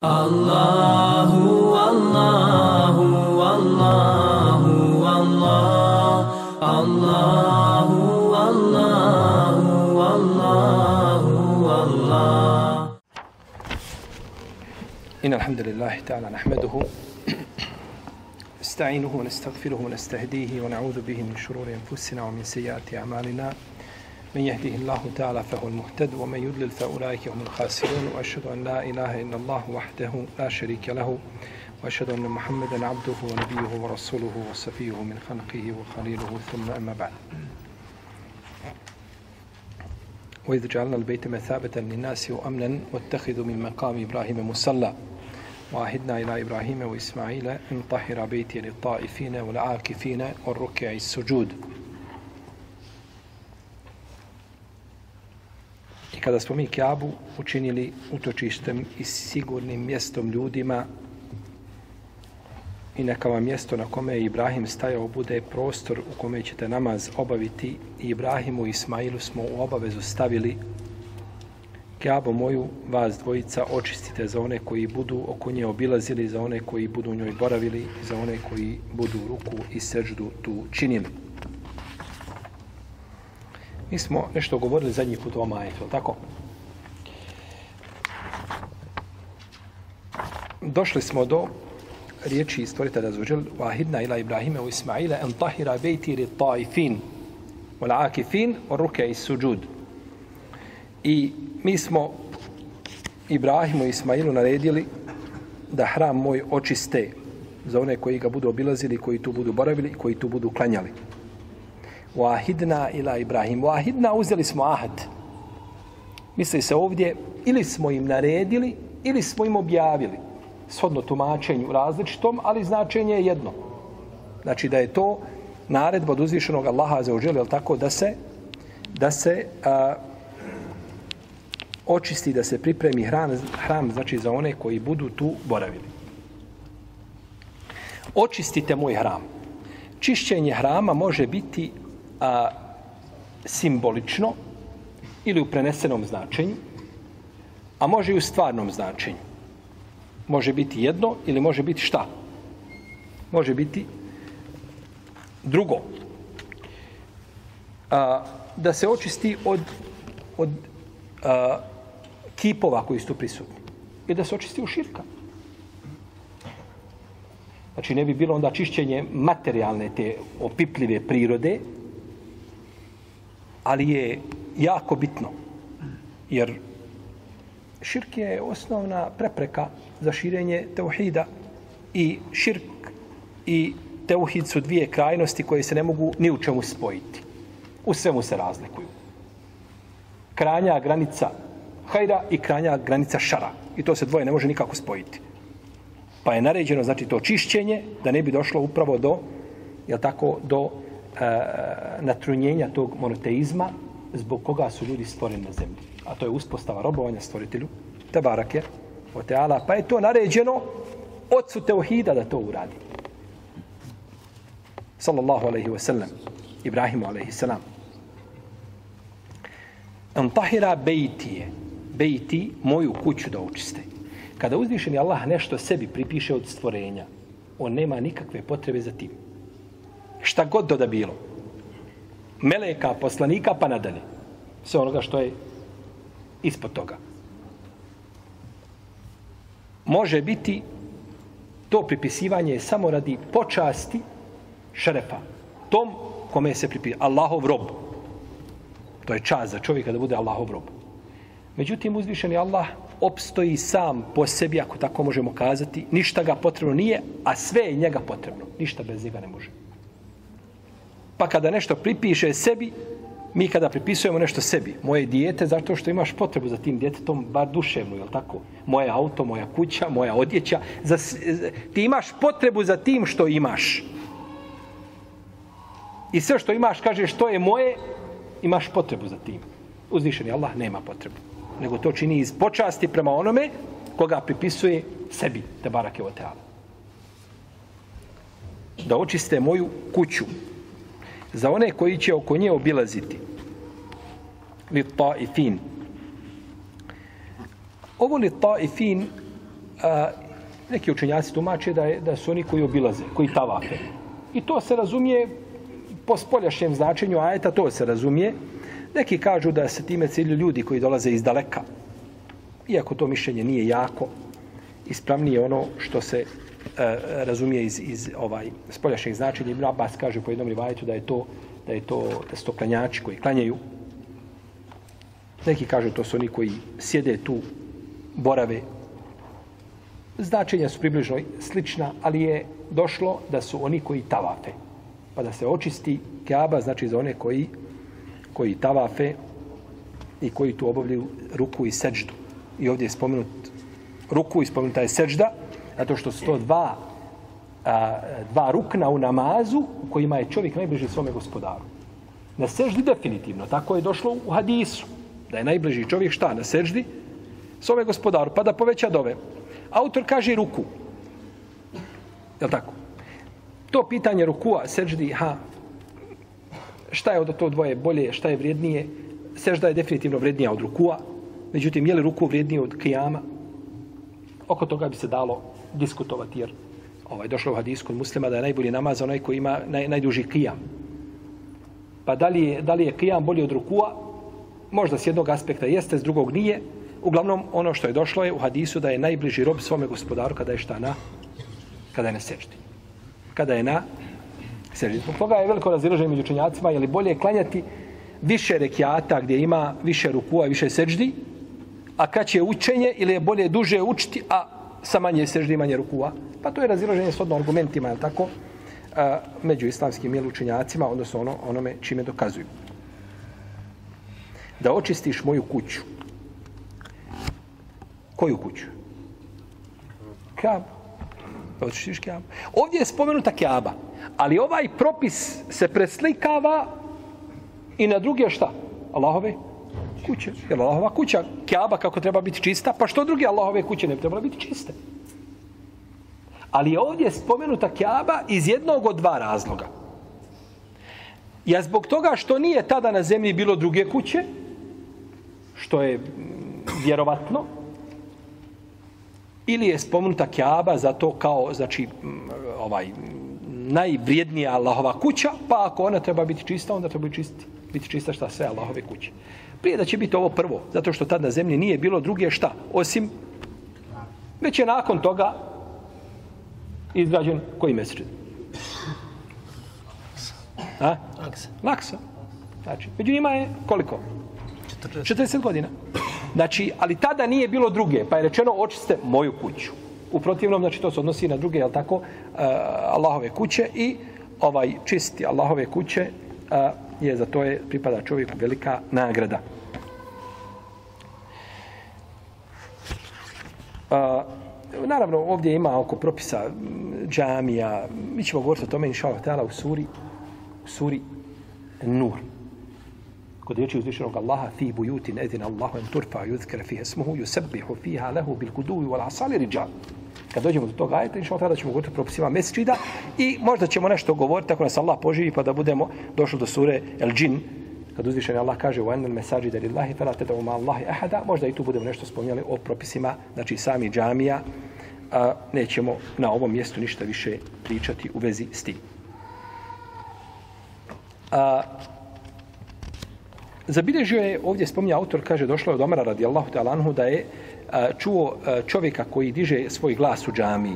Allahu, Allahu, Allahu, Allah, Allahu, Allahu, Allahu, Allah. إن الحمد لله تعالى نحمده نستعينه ونستغفره ونستهديه ونعوذ به من شرور أنفسنا ومن سيئات أعمالنا من يهده الله تعالى فهو المهتد ومن يضلل فأولئك هم الخاسرون وأشهد أن لا إله إلا الله وحده لا شريك له وأشهد أن محمدا عبده ونبيه ورسوله وصفيه من خلقه وخليله ثم أما بعد وإذ جعلنا البيت مثابة للناس وأمنا واتخذوا من مقام إبراهيم مصلى وعهدنا إلى إبراهيم وإسماعيل أن طهر بيتي للطائفين والعاكفين والركع السجود. I kada smo mi Kjabu učinili utočištem i sigurnim mjestom ljudima i neka vam mjesto na kome je Ibrahim stajao bude prostor u kome ćete namaz obaviti, i Ibrahimu i Ismailu smo u obavezu stavili: Kjabu moju, vas dvojica očistite za one koji budu oko nje obilazili, za one koji budu u njoj boravili, za one koji budu ruku i seždu tu činili. Mi smo nešto govorili zadnji put o ovom ajetu, tako? Došli smo do riječi stvoritelja azza wahidna ila Ibrahima u Ismaila an tahira bejti li taifin wal akifin wa ruk'i sujud. I mi smo Ibrahimu i Ismailu naredili da hram moj očiste za one koji ga budu obilazili, koji tu budu boravili i koji tu budu klanjali. Wahidna ila Ibrahim. Wahidna, uzeli smo ahad. Misli se ovdje, ili smo im naredili, ili smo im objavili. Shodno tumačenju različitom, ali značenje je jedno. Znači da je to naredba od uzvišenog Allaha azza wa dželle, tako da se očisti, da se pripremi hram, znači za one koji budu tu boravili. Očistite moj hram. Čišćenje hrama može biti simbolično ili u prenesenom značenju, a može i u stvarnom značenju. Može biti jedno ili može biti šta? Može biti drugo. Da se očisti od kipova koji su tu prisutni. I da se očisti u širka. Znači ne bi bilo onda čišćenje materijalne te opipljive prirode, ali je jako bitno. Jer širk je osnovna prepreka za širenje teuhida, i širk i teuhid su dvije krajnosti koje se ne mogu ni u čemu spojiti. U svemu se razlikuju. Krajnja granica hajra i krajnja granica šara. I to se dvoje ne može nikako spojiti. Pa je naređeno, znači, to čišćenje, da ne bi došlo upravo do, do natrunjenja tog monoteizma zbog koga su ljudi stvoreni na zemlji. A to je uspostava robovanja stvoritelju Tebarake o Teala. Pa je to naređeno ocu teuhida da to uradi. Sallallahu alaihi wa sallam. Ibrahimu alaihi salam. Antahira bejtije. Bejti, moju kuću da očiste. Kada uzvišeni Allah nešto sebi pripiše od stvorenja, on nema nikakve potrebe za tim. Šta god da bilo. Meleka, poslanika, pa nadalje. Sve onoga što je ispod toga. Može biti to pripisivanje samo radi počasti šerefa. Tom kome se pripisuje. Allahov rob. To je čast za čovjeka da bude Allahov rob. Međutim, uzvišeni Allah opstoji sam po sebi, ako tako možemo kazati. Ništa ga potrebno nije, a sve je njega potrebno. Ništa bez njega ne može. Pa kada nešto pripiše sebi, mi kada pripisujemo nešto sebi, moje dijete, zato što imaš potrebu za tim djetetom, bar duševno, je li tako? Moje auto, moja kuća, moja odjeća. Ti imaš potrebu za tim što imaš. I sve što imaš, kažeš, što je moje, imaš potrebu za tim. Uzvišeni Allah nema potrebu, nego to čini iz počasti prema onome koga pripisuje sebi, Tebarake o Teala. Da očiste moju kuću za one koji će oko nje obilaziti. Li taifin. Ovo li taifin neki učenjaci tumače da su oni koji obilaze, koji tavafe. I to se razumije po spoljašnjem značenju ajeta, to se razumije. Neki kažu da se time cilju ljudi koji dolaze iz daleka. Iako to mišljenje nije jako, ispravnije ono što se razumije iz spoljašnjeg značenja. Ibn Abbas kaže po jednom rivajetu da su to klanjači koji klanjaju. Neki kažu to su oni koji sjede tu, borave. Značenja su približno slična, ali je došlo da su oni koji tavafe. Pa da se očisti Kaaba, znači za one koji tavafe i koji tu obavljaju ruku i seđdu. I ovdje je spomenut ruku i spomenuta je seđda, zato što su to dva rukna u namazu u kojima je čovjek najbliži svome gospodaru. Na seždi definitivno, tako je došlo u hadisu, da je najbliži čovjek šta? Na seždi svome gospodaru, pa da poveća dove. Autor kaže ruku. Je li tako? To pitanje rukua, seždi, šta je od to dvoje bolje, šta je vrijednije? Sežda je definitivno vrijednija od rukua, međutim, je li ruku vrijednije od kijama? Oko toga bi se dalo diskutovati, jer došlo u hadisu kod Muslima da je najbolji namaz onaj koji ima najduži kijam. Pa da li je kijam bolji od rukua? Možda s jednog aspekta jeste, s drugog nije. Uglavnom, ono što je došlo je u hadisu da je najbliži rob svome gospodaru kada je kada je na seždi. Kada je na seždi. Zbog toga je veliko razilaženje među učenjacima, je li bolje klanjati više rekiata gdje ima više rukua i više seždi, a kad će učenje, ili je bolje duže učiti, a sa manje seždi i manje rukua. Pa to je razilaženje s odno argumentima, je li tako, među islamskim učenjacima, odnosno onome čime dokazuju. Da očistiš moju kuću. Koju kuću? Kaabu. Da očistiš Kaabu. Ovdje je spomenuta Kaaba, ali ovaj propis se preslikava i na druge šta? Allahove kuće. Jer Allahova kuća, Kaaba kako treba biti čista, pa što druge Allahove kuće ne bi trebala biti čiste? Ali je ovdje spomenuta Kaaba iz jednog od dva razloga. Ja zbog toga što nije tada na zemlji bilo druge kuće, što je vjerovatno, ili je spomenuta Kaaba zato kao, znači, najvrijednija Allahova kuća, pa ako ona treba biti čista, onda treba biti čista šta sve Allahove kuće. Prije da će biti ovo prvo, zato što tad na zemlji nije bilo druge šta, osim, već je nakon toga izgrađen koji mesdžid? Laksa. Znači, među njima je koliko? 40 godina. Znači, ali tada nije bilo druge, pa je rečeno očiste moju kuću. U protivnom, znači, to se odnosi na druge, jel tako, Allahove kuće i čisti Allahove kuće je za to je pripada čovjeku velika nagrada. Naravno, ovdje ima oko propisa džamija. Mi ćemo govoriti o tome, inšallah ta'ala, u suri Nur. Kod riječi uzvišenog Allaha, fi bujutin edina Allahu en turfa yuzkara fiha ismuhu yusabbihu fiha lahu bil guduwi wal asali rijal. Kad dođemo do toga ajeta, inšallah ta'ala, ćemo govoriti o propisima mesdžida i možda ćemo nešto govoriti ako nas Allah poživi, pa da budemo došli do sure El Džin, kad uzvišeni Allah kaže wa annal masajida lillahi fala tad'u ma'a Allahi ahada, možda i tu budemo nešto spominjali o propisima, znači sami džamija, nećemo na ovom mjestu ništa više pričati u vezi s tim. Zabilježio je, ovdje spominja autor, kaže, došlo je od Omara radijallahu ta'ala anhu da je čuo čovjeka koji diže svoj glas u džamiji.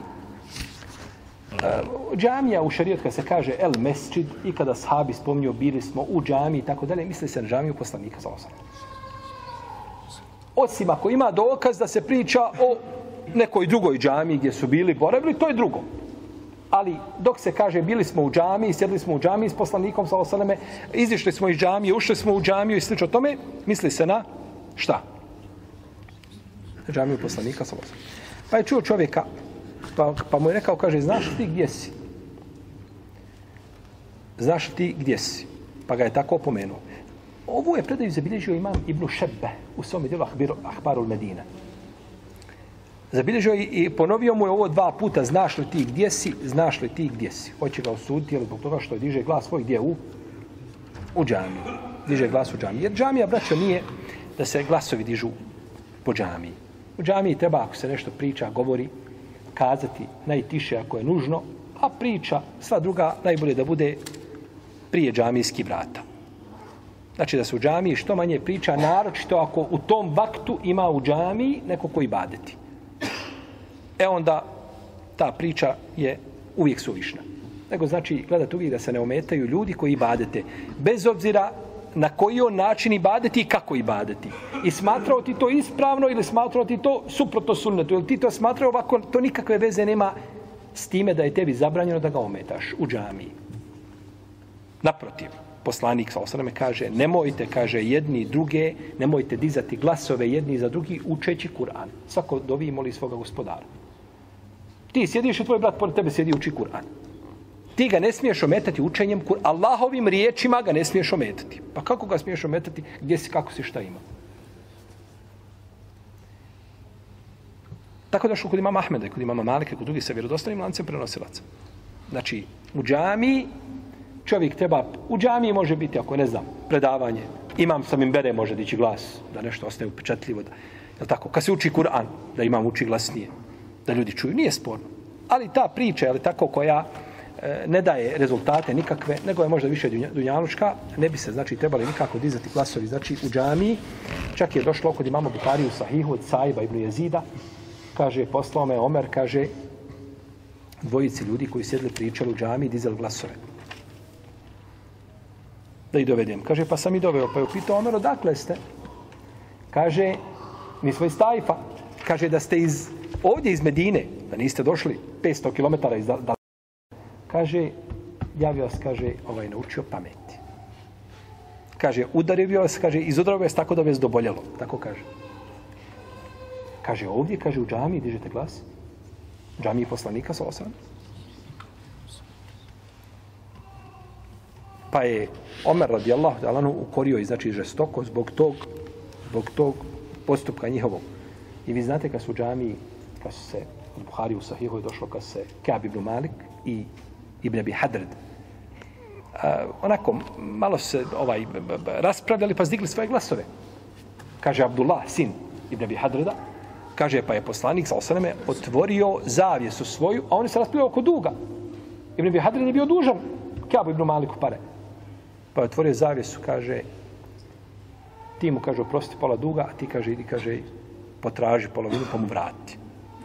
Džamija u šarijetu se kaže el mesdžid i kada sahabi spominju bili smo u džamiji i tako dalje, misli se na džamiju poslanika sallallahu alejhi ve sellem. Osim ako ima dokaz da se priča o nekoj drugoj džamiji gdje su bili boravili, to je drugo. Ali dok se kaže bili smo u džamiji, sjedli smo u džamiji s poslanikom sallallahu alejhi ve selleme, izišli smo iz džamije, ušli smo u džamiju i slično tome, misli se na šta? Džamiju poslanika sallallahu alejhi ve selleme. Pa je čuo čovjeka, pa mu je rekao, kaže, znaš li ti gdje si? Znaš li ti gdje si? Pa ga je tako opomenuo. Ovu je predaju zabilježio imam Ibn Šebbe u svome djelu Ahbarul Medina. Zabilježio i ponovio mu je ovo 2 puta, znaš li ti gdje si, znaš li ti gdje si. Hoće ga osuditi, ali zbog toga što je diže glas svoj gdje u džamiji. Diže glas u džamiji. Jer džamija, braćo, nije da se glasovi dižu po džamiji. U džamiji treba, ako se nešto priča, govori, kazati najtiše ako je nužno, a priča, sva druga, najbolje da bude prije džamijskih vrata. Znači da se u džamiji što manje priča, naročito ako u tom vaktu ima u džamiji neko koji ibadeti. Onda ta priča je uvijek suvišna. Nego znači gledati uvijek da se ne ometaju ljudi koji ibadete. Bez obzira na koji on način ibadeti i kako ibadeti. I smatrao ti to ispravno ili smatrao ti to suprotno sunnetu. Ili ti to smatrao ovako, to nikakve veze nema s time da je tebi zabranjeno da ga ometaš u džamiji. Naprotiv, poslanik s.a.v. kaže, nemojte, kaže, jedni i druge, nemojte dizati glasove jedni za drugi učeći Kur'an. Svako dovi i moli svoga gospodara. Ti sjediš i tvoj brat pored tebe sjedi i uči Kur'an. Ti ga ne smiješ ometati učenjem Kur'ana. Allahovim riječima ga ne smiješ ometati. Pa kako ga smiješ ometati? Gdje si, kako si, šta ima? Tako da što kod imama Ahmeda, kod imama Malika, kod drugih sa vjerodostojnim lancem prenosilaca. Znači, u džamiji čovjek treba, u džamiji može biti, ako ne znam, predavanje. Imam sa minbere može dići glas, da nešto ostane upečatljivo. Je tako? Kad se uči Kur'an, da imam uči glasnije, da ljudi čuju, nije sporno. Ali ta priča, ali tako koja ne daje rezultate nikakve, nego je možda više dunjaluška, ne bi se, znači, trebali nikako dizati glasovi. Znači, u džamiji, čak je došlo kod imama Buhari u Sahihu od Saiba ibn Jezida, kaže, poslao me Omer, kaže, dvojici ljudi koji sjedli pričali u džamiji, dizali glasove. Da ih dovedem. Kaže, pa sam i doveo, pa je upitao Omer, odakle ste? Kaže, mi smo iz Tajfa. Kaže, da ste ovdje iz Medine, da niste došli 500 km iz daleka. Kaže, ja bi vas, kaže, naučio pameti. Kaže, udario bi vas, kaže, izudrao bi vas tako da bi vas doboljelo. Tako kaže. Kaže, ovdje, kaže, u džamiji dižete glas. U džamiji poslanika, s.a.v. Pa je Omer, radijallahu ta'ala, ukorio i, znači, žestoko zbog tog postupka njihovog. I vi znate kad su u džamiji, kad su se, od Buhari u Sahihu je došlo, kad se Ka'b ibn Malik i Ibn Abi Hadred onako malo se raspravljali pa zdigli svoje glasove. Kaže Abdullah, sin Ibn Abi Hadreda, kaže pa je poslanik s.a.v. otvorio zavjesu svoju, a oni se raspravljali oko duga. Ibn Abi Hadred je bio dužan Ka'bu ibn Maliku pare. Pa je otvorio zavjesu, kaže, ti mu, kaže, oprosti pola duga, a ti, kaže, idi, kaže, potraži polovinu pa mu vrati.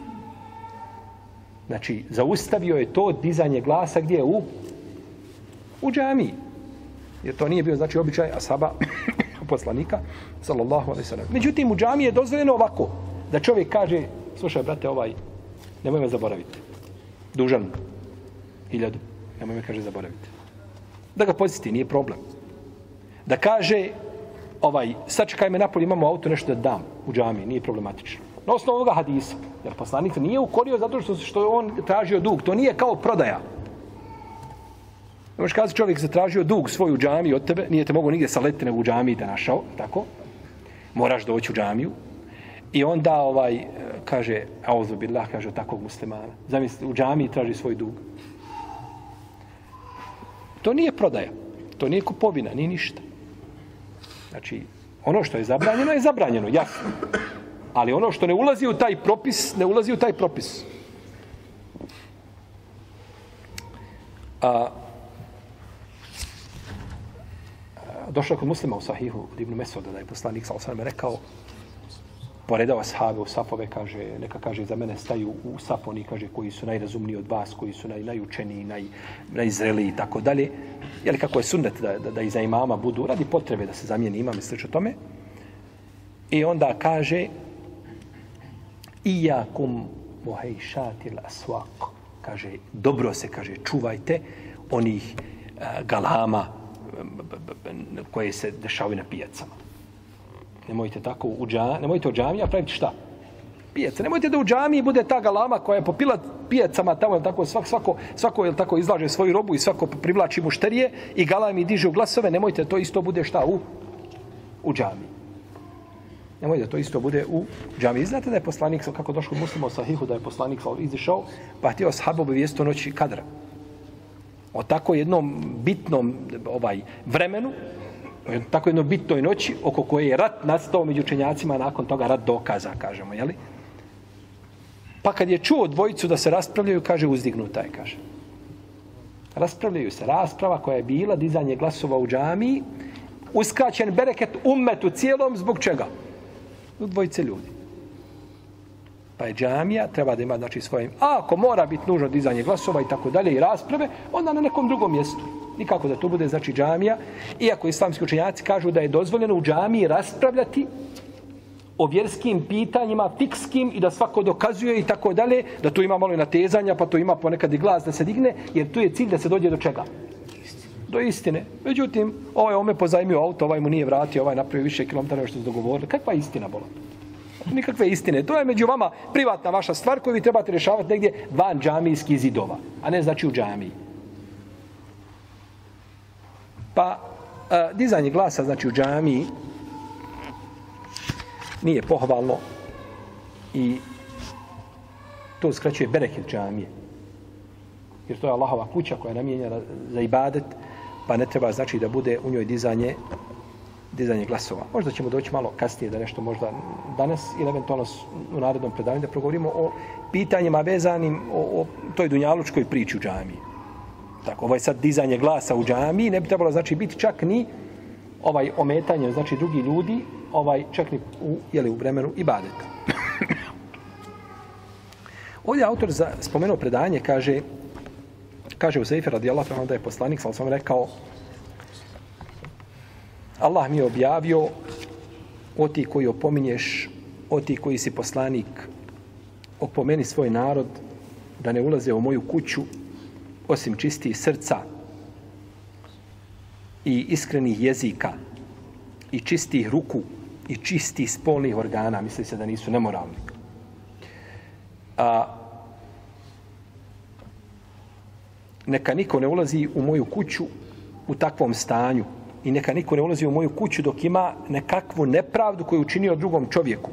Znači, zaustavio je to dizanje glasa gdje? U džamiji. Jer to nije bio, znači, običaj ashaba poslanika, sallallahu alejhi ve sellem. Međutim, u džamiji je dozvoljeno ovako, da čovjek kaže, slušaj, brate, nemoj me zaboraviti. Dužan 1000, nemoj me, kaže, zaboraviti. Da ga podsjeti, nije problem. Da kaže, sačekaj me napolje, imamo auto, nešto da dam u džamiji, nije problematično. Na osnovu ovoga hadisa, jer poslanik nije ukorio zato što je on tražio dug, to nije kao prodaja. Možeš kazati, čovjek zatražio dug svoju džamiju od tebe, nije te mogo nigdje saletiti nego u džamiji da našao, tako? Moraš doći u džamiju i onda kaže, auzu billah, kaže od takvog muslimana. Zamisli, u džamiji traži svoj dug. To nije prodaja, to nije kupovina, nije ništa. Znači, ono što je zabranjeno, jasno. Ali ono što ne ulazi u taj propis, ne ulazi u taj propis. Došlo kod muslima u Sahihu od Ibn Mesuda da je poslanik s.a.v. rekao, poredao ashabe u safove, kaže, neka, kaže, za mene staju u saf oni, kaže, koji su najrazumniji od vas, koji su najučeniji, najzreliji i tako dalje. Jeli kako je sunnet da iza imama budu radi potrebe da se zamijeni imam i slično tome. I onda kaže, iyakum muhejšatil aswaq, kaže, dobro se, kaže, čuvajte onih galama koje se dešavaju na pijacama. Nemojte tako nemojte u džamiji, a praviti šta? Pijace. Nemojte da u džamiji bude ta galama koja je popila pijacama tamo, tako svako je tako izlaže svoju robu i svako privlači mušterije i galami diže u glasove. Nemojte to isto bude šta u džamiji. Nemojte to isto bude u džamiji. Znate da je poslanik, kako došlo muslima u Sahihu, da je poslanik izišao, pa htio ashabu obavijesti o noći Kadra. O tako jednom bitnom vremenu, tako jednoj bitnoj noći oko koje je rat nastao među učenjacima, nakon toga rat dokaza, kažemo, jeli? Pa kad je čuo dvojicu da se raspravljaju, kaže uzdignuta je, kaže. Raspravljaju se. Rasprava koja je bila, dizanje glasova u džamiji, uskraćen bereket ummetu cijelom, zbog čega? Zbog dvojice ljudi. Pa je džamija, treba da ima znači svojim, a ako mora biti nužno dizanje glasova i tako dalje i rasprave, onda na nekom drugom mjestu. Nikako da to bude znači džamija, iako islamski učenjaci kažu da je dozvoljeno u džamiji raspravljati o vjerskim pitanjima, fikskim i da svako dokazuje i tako dalje, da tu ima malo i natezanja, pa to ima ponekad i glas da se digne, jer tu je cilj da se dođe do čega? Do istine. Međutim, ovaj pozajmio auto, ovaj mu nije vratio, ovaj napravio više kilometara što su dogovorili. Kakva je istina, bola? Nikakve istine. To je među vama privatna vaša stvar koju vi trebate rješavati negdje van džamijskih zidova, a ne znači u džamiji. Pa, dizanje glasa, znači u džamiji, nije pohvalno i to uskraćuje bereket džamije. Jer to je Allahova kuća koja je namijenjena za ibadet, pa ne treba znači da bude u njoj dizanje glasova. Možda ćemo doći malo kasnije da nešto možda danas ili eventualno u narednom predavanju da progovorimo o pitanjima vezanim o toj dunjalučkoj priči u džamiji. Tako, ovo je sad dizanje glasa u džamiji, ne bi trebalo znači biti čak ni ometanje, znači drugi ljudi, čak ni u vremenu ibadeta. Ovdje autor spomenuo predanje, kaže u Sejfer radijallahu anhu da je poslanik sallallahu alejhi ve sellem rekao: Allah mi je objavio, o ti koji opominješ, o ti koji si poslanik, opomeni svoj narod da ne ulaze u moju kuću osim čistih srca i iskrenih jezika i čistih ruku i čistih spolnih organa. Misli se da nisu nemoralni. Neka niko ne ulazi u moju kuću u takvom stanju i neka niko ne ulazi u moju kuću dok ima nekakvu nepravdu koju učinio drugom čovjeku.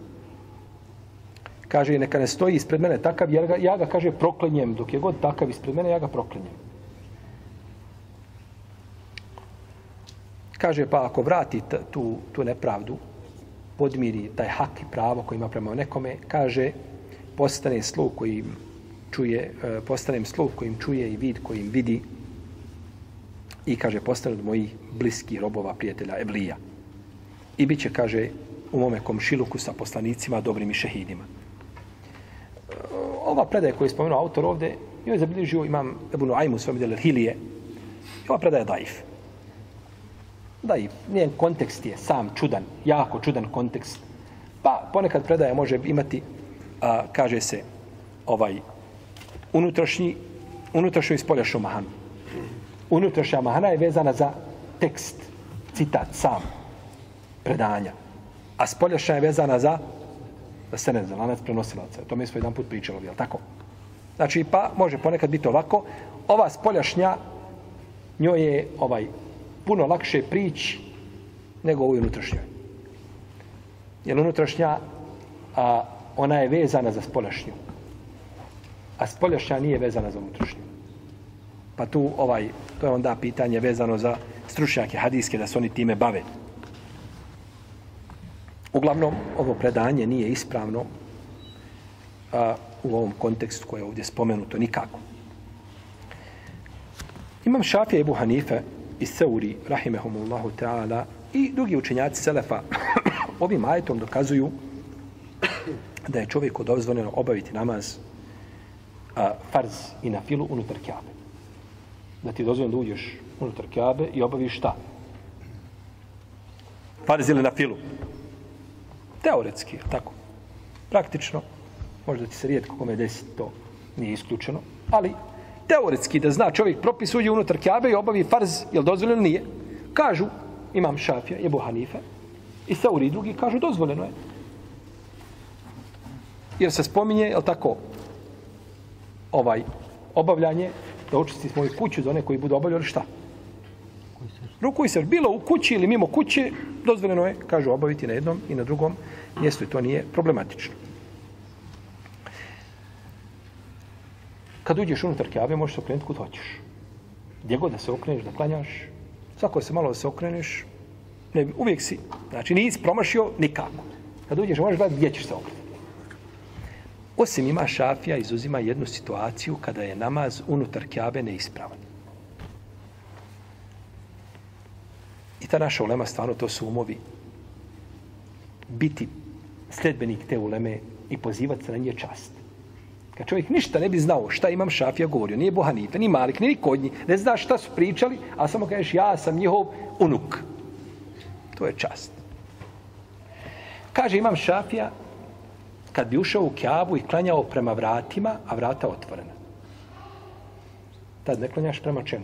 Kaže, neka ne stoji ispred mene takav, ja ga, kaže, proklinjem. Dok je god takav ispred mene, ja ga proklinjem. Kaže, pa ako vrati tu nepravdu, podmiri taj hak i pravo koji ima prema nekome, kaže, postanem sluh kojim čuje i vid kojim vidi i, kaže, postane od mojih bliskih robova, prijatelja, evlija. I bit će, kaže, u mome komšiluku sa poslanicima, dobrim i šehidima. Ova predaja koju je spomenuo autor ovdje, joj je zabilježio imam Ebu Nuajmu u svojom djelu Hilije. I ova predaja je daif. Daif. Njen kontekst je sam čudan, jako čudan kontekst. Pa ponekad predaja može imati, kaže se, unutrašnju i spoljašnju mahanu. Unutrašnja mahana je vezana za tekst, citat, sam, predanja. A spoljašnja je vezana za sened, za lanac prenosilaca. To mi smo jedan put pričali, je li tako? Znači, pa može ponekad biti ovako. Ova spoljašnja, njoj je puno lakše prići nego ovoj unutrašnjoj. Jer unutrašnja, ona je vezana za spoljašnju. A spoljašnja nije vezana za unutrašnju. Pa tu, to je onda pitanje vezano za stručnjake hadijske, da se oni time bave. Uglavnom, ovo predanje nije ispravno u ovom kontekstu koje je ovdje spomenuto nikako. Imam Šafija Ebu Hanife i Seuri, rahimehumullahu ta'ala, i drugi učenjaci Selefa ovim ajetom dokazuju da je čovjeku dozvoljeno obaviti namaz farz i na filu unutar Kjabe. Da ti je dozvoljeno da uđeš unutar Kjabe i obaviš šta? Farz ili na filu? Teoretski, tako. Praktično, možda ti se rijetko kome desi, to nije isključeno, ali teoretski da zna čovjek propis uđe unutar Kjabe i obavi farz, jel dozvoljeno? Nije. Kažu, imam Šafija, Ebu Hanife, i Seuri drugi kažu, dozvoljeno je. Jer se spominje, jel tako, obavljanje, da očisti moju kuću za one koji budu obavljali šta? Ruku i srce. Bilo u kući ili mimo kuće, dozvoljeno je, kažu, obaviti na jednom i na drugom mjestu i to nije problematično. Kad uđeš unutar Kjabe, možeš se okrenuti kud hoćeš. Gdje god da se okreneš, da klanjaš, svako se malo da se okreneš, ne, uvijek si, znači nisi promašio nikako. Kad uđeš, možeš gledati gdje ćeš se okrenuti. Osim ima Šafija izuzima jednu situaciju kada je namaz unutar Kjabe neispravan. I ta naša ulema, stvarno, to su umovi. Biti sledbenik te uleme i pozivati se na nje čast. Kad čovjek ništa ne bi znao šta Imam Šafija govorio, nije Bohanife, ni Malik, ni kod njih, ne zna šta su pričali, a samo kažeš ja sam njihov unuk. To je čast. Kaže Imam Šafija, kad bi ušao u Kjabu i klanjao prema vratima, a vrata otvorena. Tad ne klanjaš prema čemu?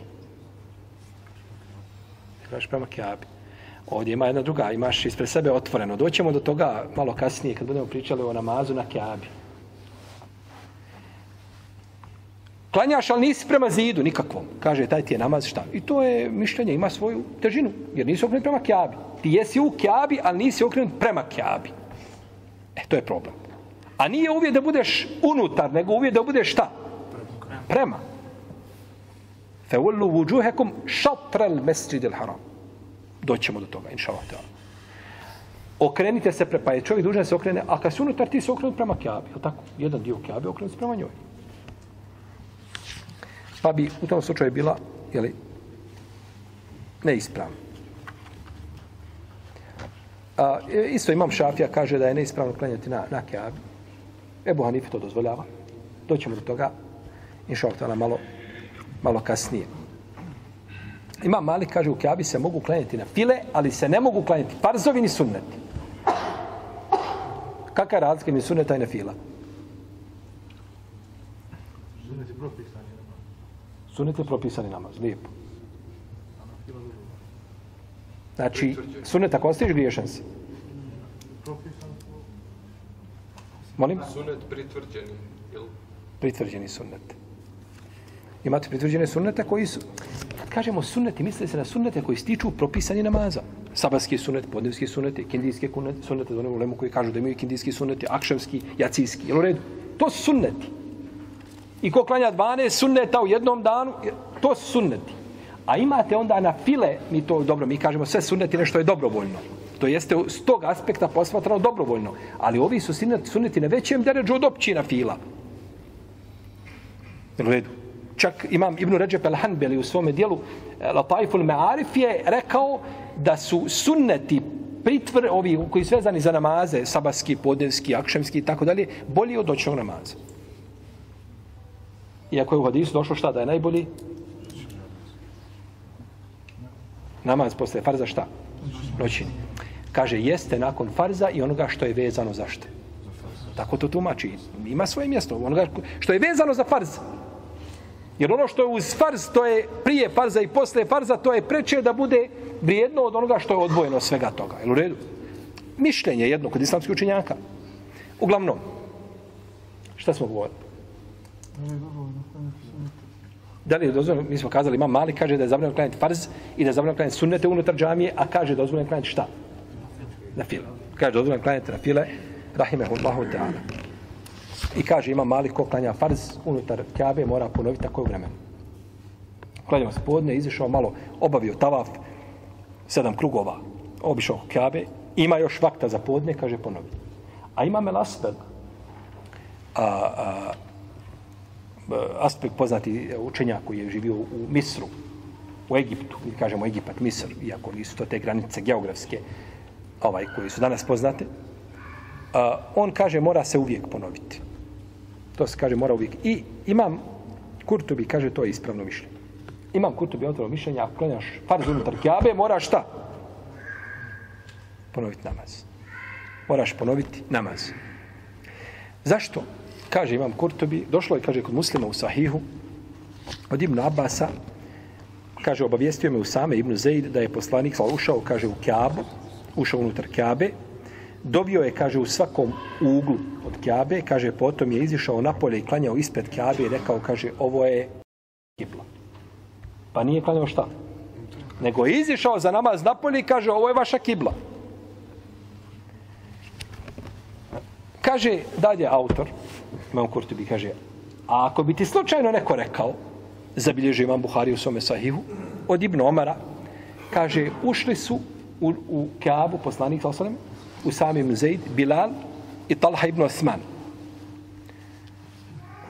Ne klanjaš prema Kjabi. Ovdje ima jedna druga, imaš ispred sebe otvoreno. Doćemo do toga malo kasnije, kad budemo pričali o namazu na Kjabi. Klanjaš, ali nisi prema zidu, nikakvom. Kaže, taj ti je namaz šta? I to je mišljenje, ima svoju težinu, jer nisi okrenut prema Kjabi. Ti jesi u Kjabi, ali nisi okrenut prema Kjabi. To je problem. A nije uvijek da budeš unutar, nego uvijek da budeš šta? Prema. Fewallu wujuhakum shatrel mesjidil haram. Doćemo do toga, inšallah. Okrenite se pa je čovjek dužan da se okrene, a kad si unutar, ti se okrenut prema Kjabi, je tako? Jedan dio Kjabe okrenut prema njoj. Pa bi u tom slučaju bila, jeli, neispravna. Isto Imam Šafija kaže da je neispravno klanjati na Kjabi. Ebu Hanife to dozvoljava. Doćemo do toga, inšallah, malo kasnije. Imam Malik kaže u Kjabi se mogu klanjati na file, ali se ne mogu klanjati farzovi ni sunneti. Kakva je razlika između sunneta i na fila? Sunnet je propisani namaz. Sunnet je propisani namaz, lijepo. Znači, sunnet ako ostaviš griješan si. Molim? Sunnet pritvrđeni. Pritvrđeni sunnet. Imate pritvrđene sunnete koji su... Kad kažemo sunneti, misli se na sunnete koji stiču propisani namaza. Sabatski sunnet, podnevski sunneti, kindijski sunnete, donemo ulemu koji kažu da imaju kindijski sunneti, akšamski, jacijski. Jel u redu? To su sunneti. I ko klanja 12 sunneta u jednom danu, to su sunneti. A imate onda na file, mi kažemo sve sunneti nešto je dobrovoljno. To jeste s tog aspekta posmatrano dobrovoljno. Ali ovi su sunneti na većem deređu od općina fila. Jel u redu? Čak imam Ibn Ređep el-Hanbeli u svome dijelu Lataiful Me'arif je rekao da su sunneti ovi koji su vezani za namaze, sabatski, podnevski, akšemski i tako dalje, bolji od noćnog namaza. Iako je u hadisu došlo šta da je najbolji? Namaz posle farza šta? Noćini. Kaže, jeste nakon farza i onoga što je vezano za šta? Tako to tumači. Ima svoje mjesto. Onoga što je vezano za farz. Jer ono što je uz farz, to je prije farza i posle farza, to je preče da bude vrijedno od onoga što je odvojeno od svega toga. Jel u redu? Mišljenje jedno kod islamskih učenjaka. Uglavnom, šta smo govorili? Da li je dozvoljeno? Mi smo kazali, Imam Malik kaže da je zabranjeno klanjati farz i da je zabranjeno klanjati sunnete unutar džamije, a kaže da je dozvoljeno klanjati šta? Na file. Kaže da je dozvoljeno klanjati na file, rahimehullahu ta'ala. I kaže Imam Malik ko klanja farz unutar Kjabe mora ponoviti tako u vremenu. Klanjamo se podne, izišao malo, obavio tavaf, 7 krugova, obišao Kjabe, ima još vakta za podne, kaže ponoviti. A Imam el-Asbel, aspekt poznati učenjak koji je živio u Misru, u Egiptu, mi kažemo Egipat, Misr, iako nisu to te granice geografske koje su danas poznate, on kaže mora se uvijek ponoviti. To se kaže mora uvijek. I Imam Kurtubi kaže to je ispravno mišljenje. Imam Kurtubi otvoreno mišljenje, ako klanjaš farz unutar Kjabe, moraš šta? Ponoviti namaz. Moraš ponoviti namaz. Zašto? Kaže Imam Kurtubi, došlo je, kaže, kod Muslima u Sahihu, od Ibn Abasa, kaže, obavijestio me Usame Ibn Zeid da je poslanik ušao, kaže, u Kjabu, ušao unutar Kjabe, dovio je, kaže, u svakom uglu od Kjabe, kaže, potom je izišao napolje i klanjao ispred Kjabe i rekao, kaže, ovo je kibla. Pa nije klanjao šta? Nego je izišao za namaz napolje i kaže, ovo je vaša kibla. Kaže, dalje autor, Imam Kurtubi, kaže, a ako bi ti slučajno neko rekao, zabilježio Imam Buhari u svome Sahihu, od Ibn Omara, kaže, ušli su u Kjabu, poslanik, Usame ibn Zeid, Bilal i Talha ibn Osman.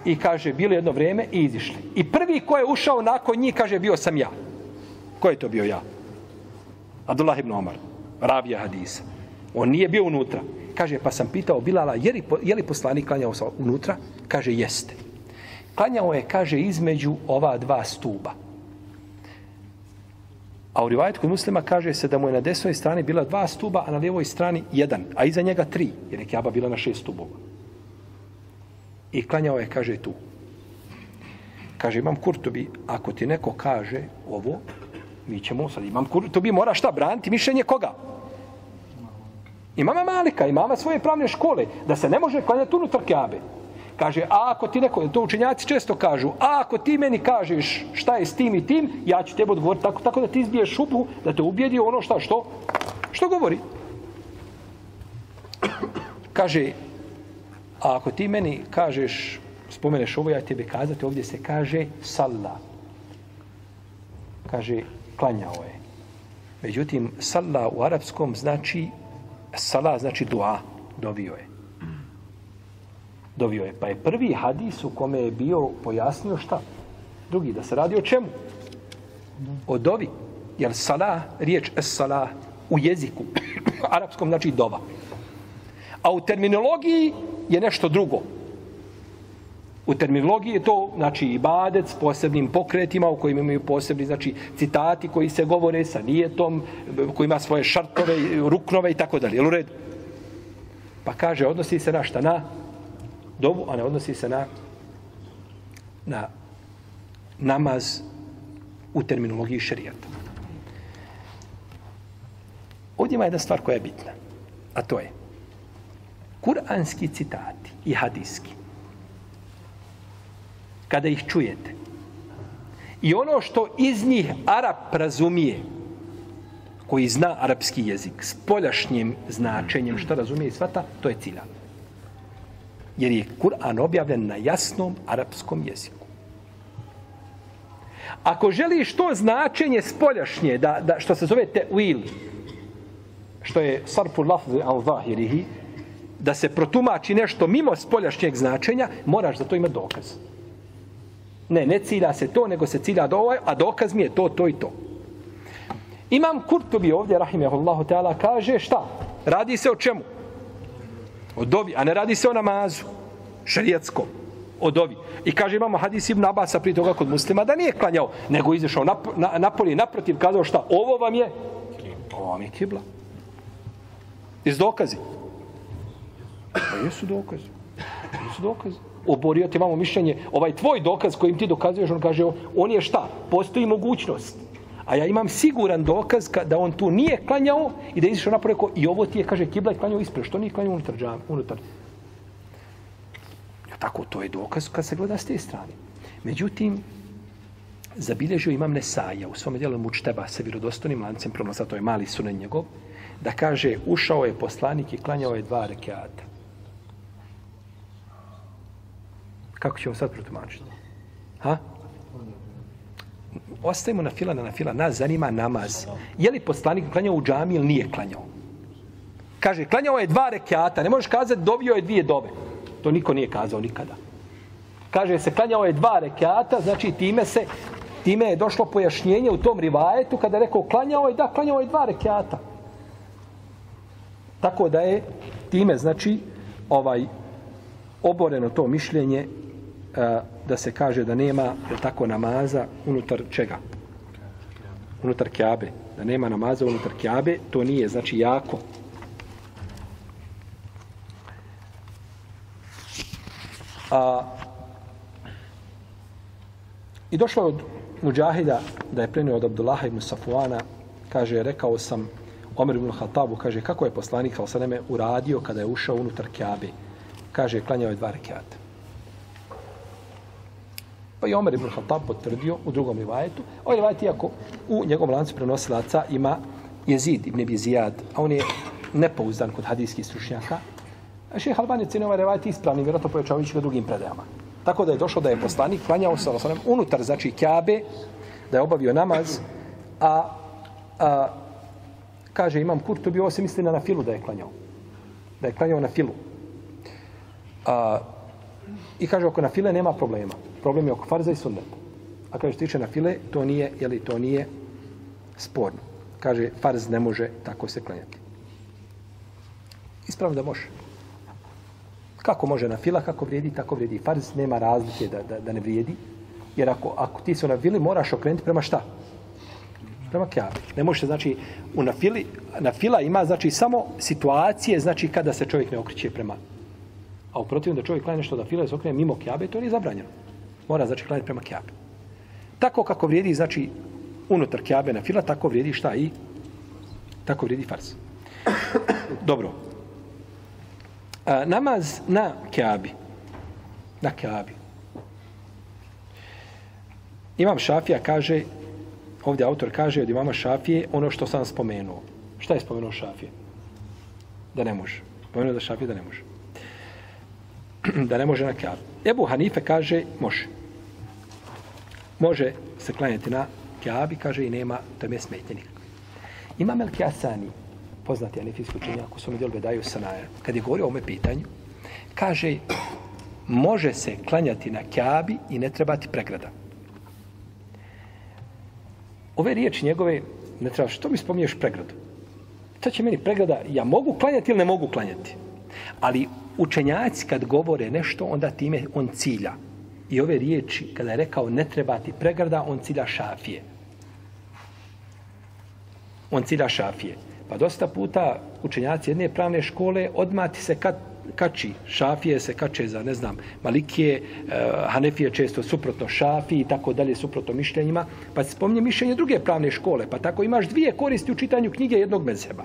I kaže, bilo jedno vrijeme i izišli. I prvi ko je ušao nakon njih, kaže, bio sam ja. Ko je to bio ja? Abdullah ibn Omar, ravija hadisa. On nije bio unutra. Kaže, pa sam pitao Bilala, je li poslanik klanjao unutra? Kaže, jeste. Klanjao je, kaže, između ova dva stuba. A u rivajetu kod Muslima kaže se da mu je na desnoj strani bila 2 stuba, a na lijevoj strani 1, a iza njega 3, jer je Kjaba bila na 6 stubova. I klanjao je, kaže, tu. Kaže, Imam Kurtubi, ako ti neko kaže ovo, mi ćemo sad, Imam Kurtubi mora šta braniti? Mišljenje koga? Imama Malika, imama svoje pravne škole, da se ne može klanjati unutar Kjabe. Kaže, a ako ti neko, to učenjaci često kažu, a ako ti meni kažeš šta je s tim i tim, ja ću tebi odgovoriti tako da ti izbiješ šupu, da te ubijedi ono što govori. Kaže, a ako ti meni kažeš, spomeneš ovo, ja tebi kazati, ovdje se kaže salla. Kaže, klanjao je. Međutim, salla u arapskom znači, sala znači dua, dovio je. Dovio je. Pa je prvi hadis u kome je bio pojasnio šta? Drugi, da se radi o čemu? O dovi. Jer salah, riječ es-salah u jeziku, arapskom znači dova. A u terminologiji je nešto drugo. U terminologiji je to, znači, ibadet s posebnim pokretima u kojima imaju posebni, znači, citati koji se govore sa nijetom, koji ima svoje šartove, ruknove i tako dalje. Jel u redu? Pa kaže, odnosi se na šta? Na dovu, a ne odnosi se na namaz u terminologiji šerijata. Ovdje ima jedna stvar koja je bitna, a to je kuranski citati i hadijski. Kada ih čujete i ono što iz njih Arap razumije, koji zna arapski jezik s poljašnjim značenjem što razumije i svata, to je cilja. Jer je Kur'an objavljen na jasnom arapskom jeziku. Ako želiš to značenje spoljašnje, da što se zove te'wil, što je sarfu lafzi al-zahirihi, da se protumači nešto mimo spoljašnjeg značenja, moraš za to imati dokaz. Ne cilja se to, nego se cilja do ovaj, a dokaz mi je to i to. Imam Kurtubi ovdje, rahimehullahu ta'ala, kaže šta? Radi se o čemu? O dovi, a ne radi se o namazu šerijatskom, o dovi. I kaže, imamo hadis Ibn Abasa prije toga kod Muslima da nije klanjao, nego izašao napolje naprotiv, kazao šta? Ovo vam je kibla. Iz dokazi. Pa jesu dokazi. Oborio ti imamo mišljenje, ovaj tvoj dokaz kojim ti dokazuješ, on kaže, on je šta? Postoji mogućnost. A ja imam siguran dokaz da on tu nije klanjao i da je izišao napolje i ovo ti je, kaže, kibla je klanjao ispred. Što nije klanjao unutar? Tako, to je dokaz kad se gleda s te strane. Međutim, zabilježio imam Nesaja u svom djelu Mučteba sa vjerodostojnim lancem prenosa, to je mali sunen njegov, da kaže, ušao je poslanik i klanjao je 2 rekata. Kako ćemo sad protumačiti? Ostajemo na fila. Nas zanima namaz. Je li poslanik klanjao u džami ili nije klanjao? Kaže, klanjao je 2 rekata. Ne možeš kazati, dobio je 2 dove. To niko nije kazao nikada. Kaže se, klanjao je 2 rekata, znači time je došlo pojašnjenje u tom rivajetu kada je rekao, klanjao je 2 rekata. Tako da je time, znači, oboreno to mišljenje da se kaže da nema tako namaza unutar čega? Unutar Kjabe. Da nema namaza unutar Kjabe, to nije, znači, jako. I došlo od Mudžahida da je prenio od Abdullaha ibn Safuana, kaže, rekao sam Omer ibn Hatabu, kaže, kako je poslanik sallallahu uradio kada je ušao unutar Kjabe? Kaže, klanjao je 2 rekata. Pa i Omer ibn Hatab potvrdio u drugom rivajetu. Ovaj rivajet, iako u njegovom lancu prenosilaca ima Jezid ibn Abi Zijad, a on je nepouzdan kod hadijskih stručnjaka. A Šejh Albani ocjenjuje ovaj rivajet ispravnim, vjerojatno pojačavajući ga drugim predajama. Tako da je došlo da je poslanik klanjao sallallahu unutar, znači, Kjabe, da je obavio namaz, a kaže, imam Kurtubi, ovo se misli na filu da je klanjao. Da je klanjao na filu. I kaže, oko nafile nema problema. Problem je oko farza i sunneta. A kaže, što tiče nafile, to nije, jeli, to nije sporno. Kaže, farz ne može tako se klanjati. Ispravno da može. Kako može nafila, kako vrijedi, tako vrijedi. Farz nema razlike da ne vrijedi. Jer ako ti se u nafili, moraš okrenuti prema šta? Prema Kjabi. Ne može, znači, u nafila ima, znači, samo situacije, znači, kada se čovjek ne okreće prema. A u protivnom da čovjek klanja nešto da fila se okrene mimo Kjabe, to nije zabranjeno. Mora, znači, klanjati prema Kjabe. Tako kako vrijedi, znači, unutar Kjabe na fila, tako vrijedi šta i? Tako vrijedi farz. Dobro. Namaz na Kjabi. Na Kjabi. Imam Šafija kaže, ovdje autor kaže od imama Šafije ono što sam spomenuo. Šta je spomenuo Šafije? Da ne može. Spomenuo da Šafije da ne može. Da ne može na Kjabi. Ebu Hanife kaže može. Može se klanjati na Kjabi, kaže i nema, to je smetnje nikakve. Imam El Kjasani, poznati hanefijski učenjak, u svom djelu Bedaju Sanaja, kad je govorio o ovome pitanju, kaže može se klanjati na Kjabi i ne trebati pregrada. Ove riječi njegove, ne treba, što mi spominješ pregradu? To će meni pregrada, ja mogu klanjati ili ne mogu klanjati? Ali učenjaci kad govore nešto, onda time on cilja. I ove riječi, kada je rekao ne treba ti pregrada, on cilja Šafije. On cilja Šafije. Pa dosta puta učenjaci jedne pravne škole odmah se kači. Šafije se kače za, ne znam, Malikije, Hanefije često suprotno Šafiji i tako dalje, suprotno mišljenjima. Pa se spominje mišljenje druge pravne škole. Pa tako imaš dvije koristi u čitanju knjige jednog mezheba.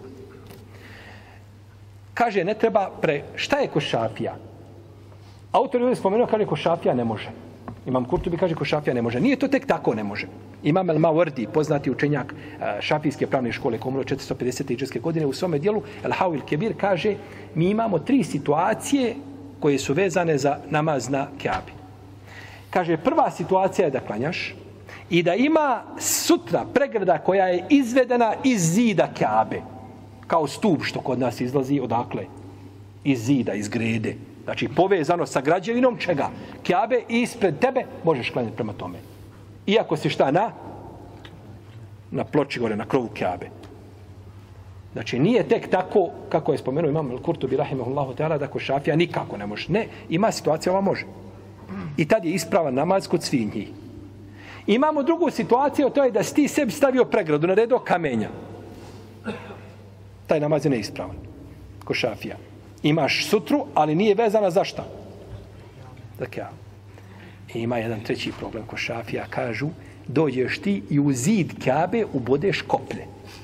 Kaže, ne treba Šta je ko Šafija? Autor je spomenuo, kaže, ko Šafija ne može. Imam Kurtubi kaže, ko Šafija ne može. Nije to tek tako ne može. Imam El-Mawardi, poznati učenjak šafijske pravne škole, koji umro 450. hidžrske godine, u svome dijelu El-Hawil Kebir kaže, mi imamo 3 situacije koje su vezane za namaz na Kjabi. Kaže, prva situacija je da klanjaš i da ima sutra pregrada koja je izvedena iz zida Kjabe. Kao stup što kod nas izlazi odakle? Iz zida, iz grede. Znači, povezano sa građevinom čega? Kjabe i ispred tebe možeš klanjati prema tome. Iako si šta na ploči gore, na krovu Kjabe. Znači, nije tek tako, kako je spomenuo imam Kurtubi, rahimahullahu ta'ala, da ko Šafija nikako ne može. Ne, ima situacija, ova može. I tad je ispravan namaz kod svih njih. Imamo drugu situaciju, to je da si ti sebi stavio pregradu, naredio kamenja. Taj namaz je neispravan. Ko Šafija. Imaš sutru, ali nije vezana za šta? Za Kjabu. I ima jedan treći problem ko Šafija. Kažu, dođeš ti i u zid Kjabe ubodeš koplje.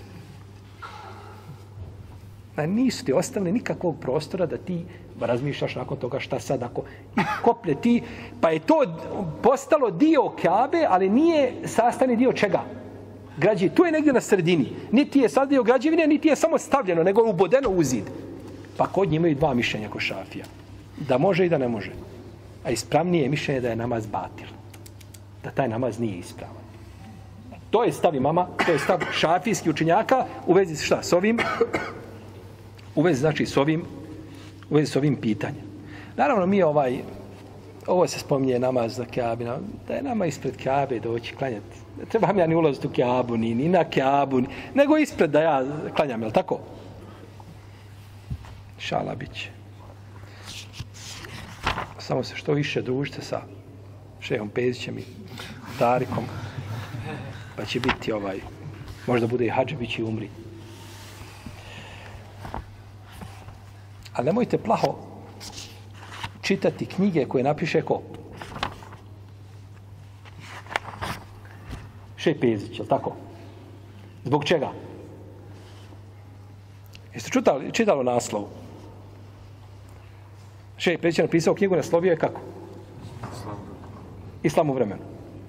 Nisu ti ostavili nikakvog prostora da ti razmišljaš nakon toga šta sad ako i koplje ti, pa je to postalo dio Kjabe, ali nije sastavni dio čega? Tu je negdje na sredini. Niti je sad dio građevine, niti je samo stavljeno, nego je ubodeno u zid. Pa kod njih imaju 2 mišljenja ko Šafija. Da može i da ne može. A ispravnije mišljenje da je namaz batil. Da taj namaz nije ispravan. To je stav imama, to je stav šafijskih učenjaka u vezi šta? S ovim, u vezi znači s ovim pitanjem. Naravno mi ovo se spominje namaz za Kjabi, da je nama ispred Kjabe doći klanjati. Ne trebam ja ni ulaziti u Kjabu, ni na Kjabu, nego ispred da ja klanjam, je li tako? Šala bit će. Samo se što više družite sa Šehom Pezićem i Tarikom, pa će biti možda bude i Hadžibić i umri. Ali nemojte plaho čitati knjige koje napiše ko? Šej Pezić, je li tako? Zbog čega? Jeste čitalo naslovu? Šej Pezić je napisao knjigu, naslovio je kako? Islam u vremenu.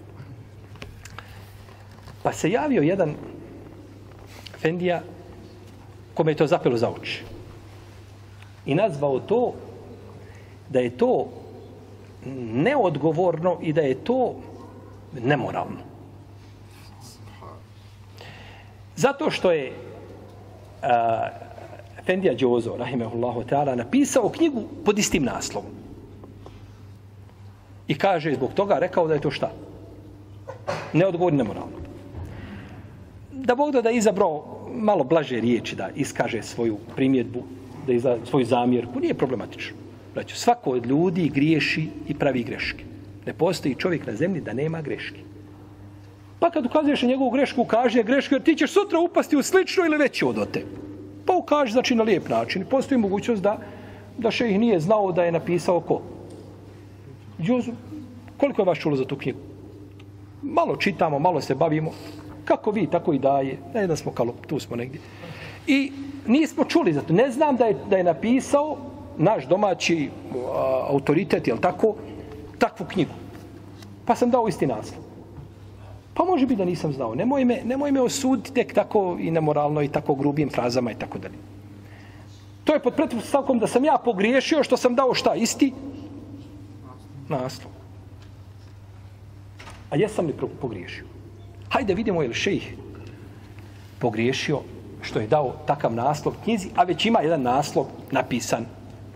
Pa se javio jedan efendija kome je to zapelo za oči. I nazvao to da je to neodgovorno i da je to nemoralno. Zato što je efendija Đozo, rahimehullahu ta'ala, napisao knjigu pod istim naslovom. I kaže zbog toga rekao da je to šta? Neodgovorno, nemoralno. Da Bog da je izabrao malo blaže riječi, da iskaže svoju primjedbu, da izađe svoju zamjerku, nije problematično. Znači, svako od ljudi griješi i pravi greške. Ne postoji čovjek na zemlji da nema greške. Pa kad ukazuješ na njegovu grešku, ukaži grešku, jer ti ćeš sutra upasti u slično ili veće od te. Pa ukaži, znači, na lijep način. Postoji mogućnost da šejh nije znao da je napisao ko? Džuzu. Koliko je vas čulo za tu knjigu? Malo čitamo, malo se bavimo. Kako vi, tako i daje. Ne da smo tu smo negdje. I nismo čuli za to. Ne znam da je napisao naš domaći autoritet, jel tako, takvu knjigu. Pa sam dao isti naslov. Pa može biti da nisam znao. Nemoj me osuditi tek tako i nemoralno i tako grubim frazama i tako dalje. To je pod pretpostavkom da sam ja pogriješio što sam dao šta? Isti naslov. A jesam li pogriješio? Hajde vidimo je li šejh pogriješio što je dao takav naslov knjizi, a već ima jedan naslov napisan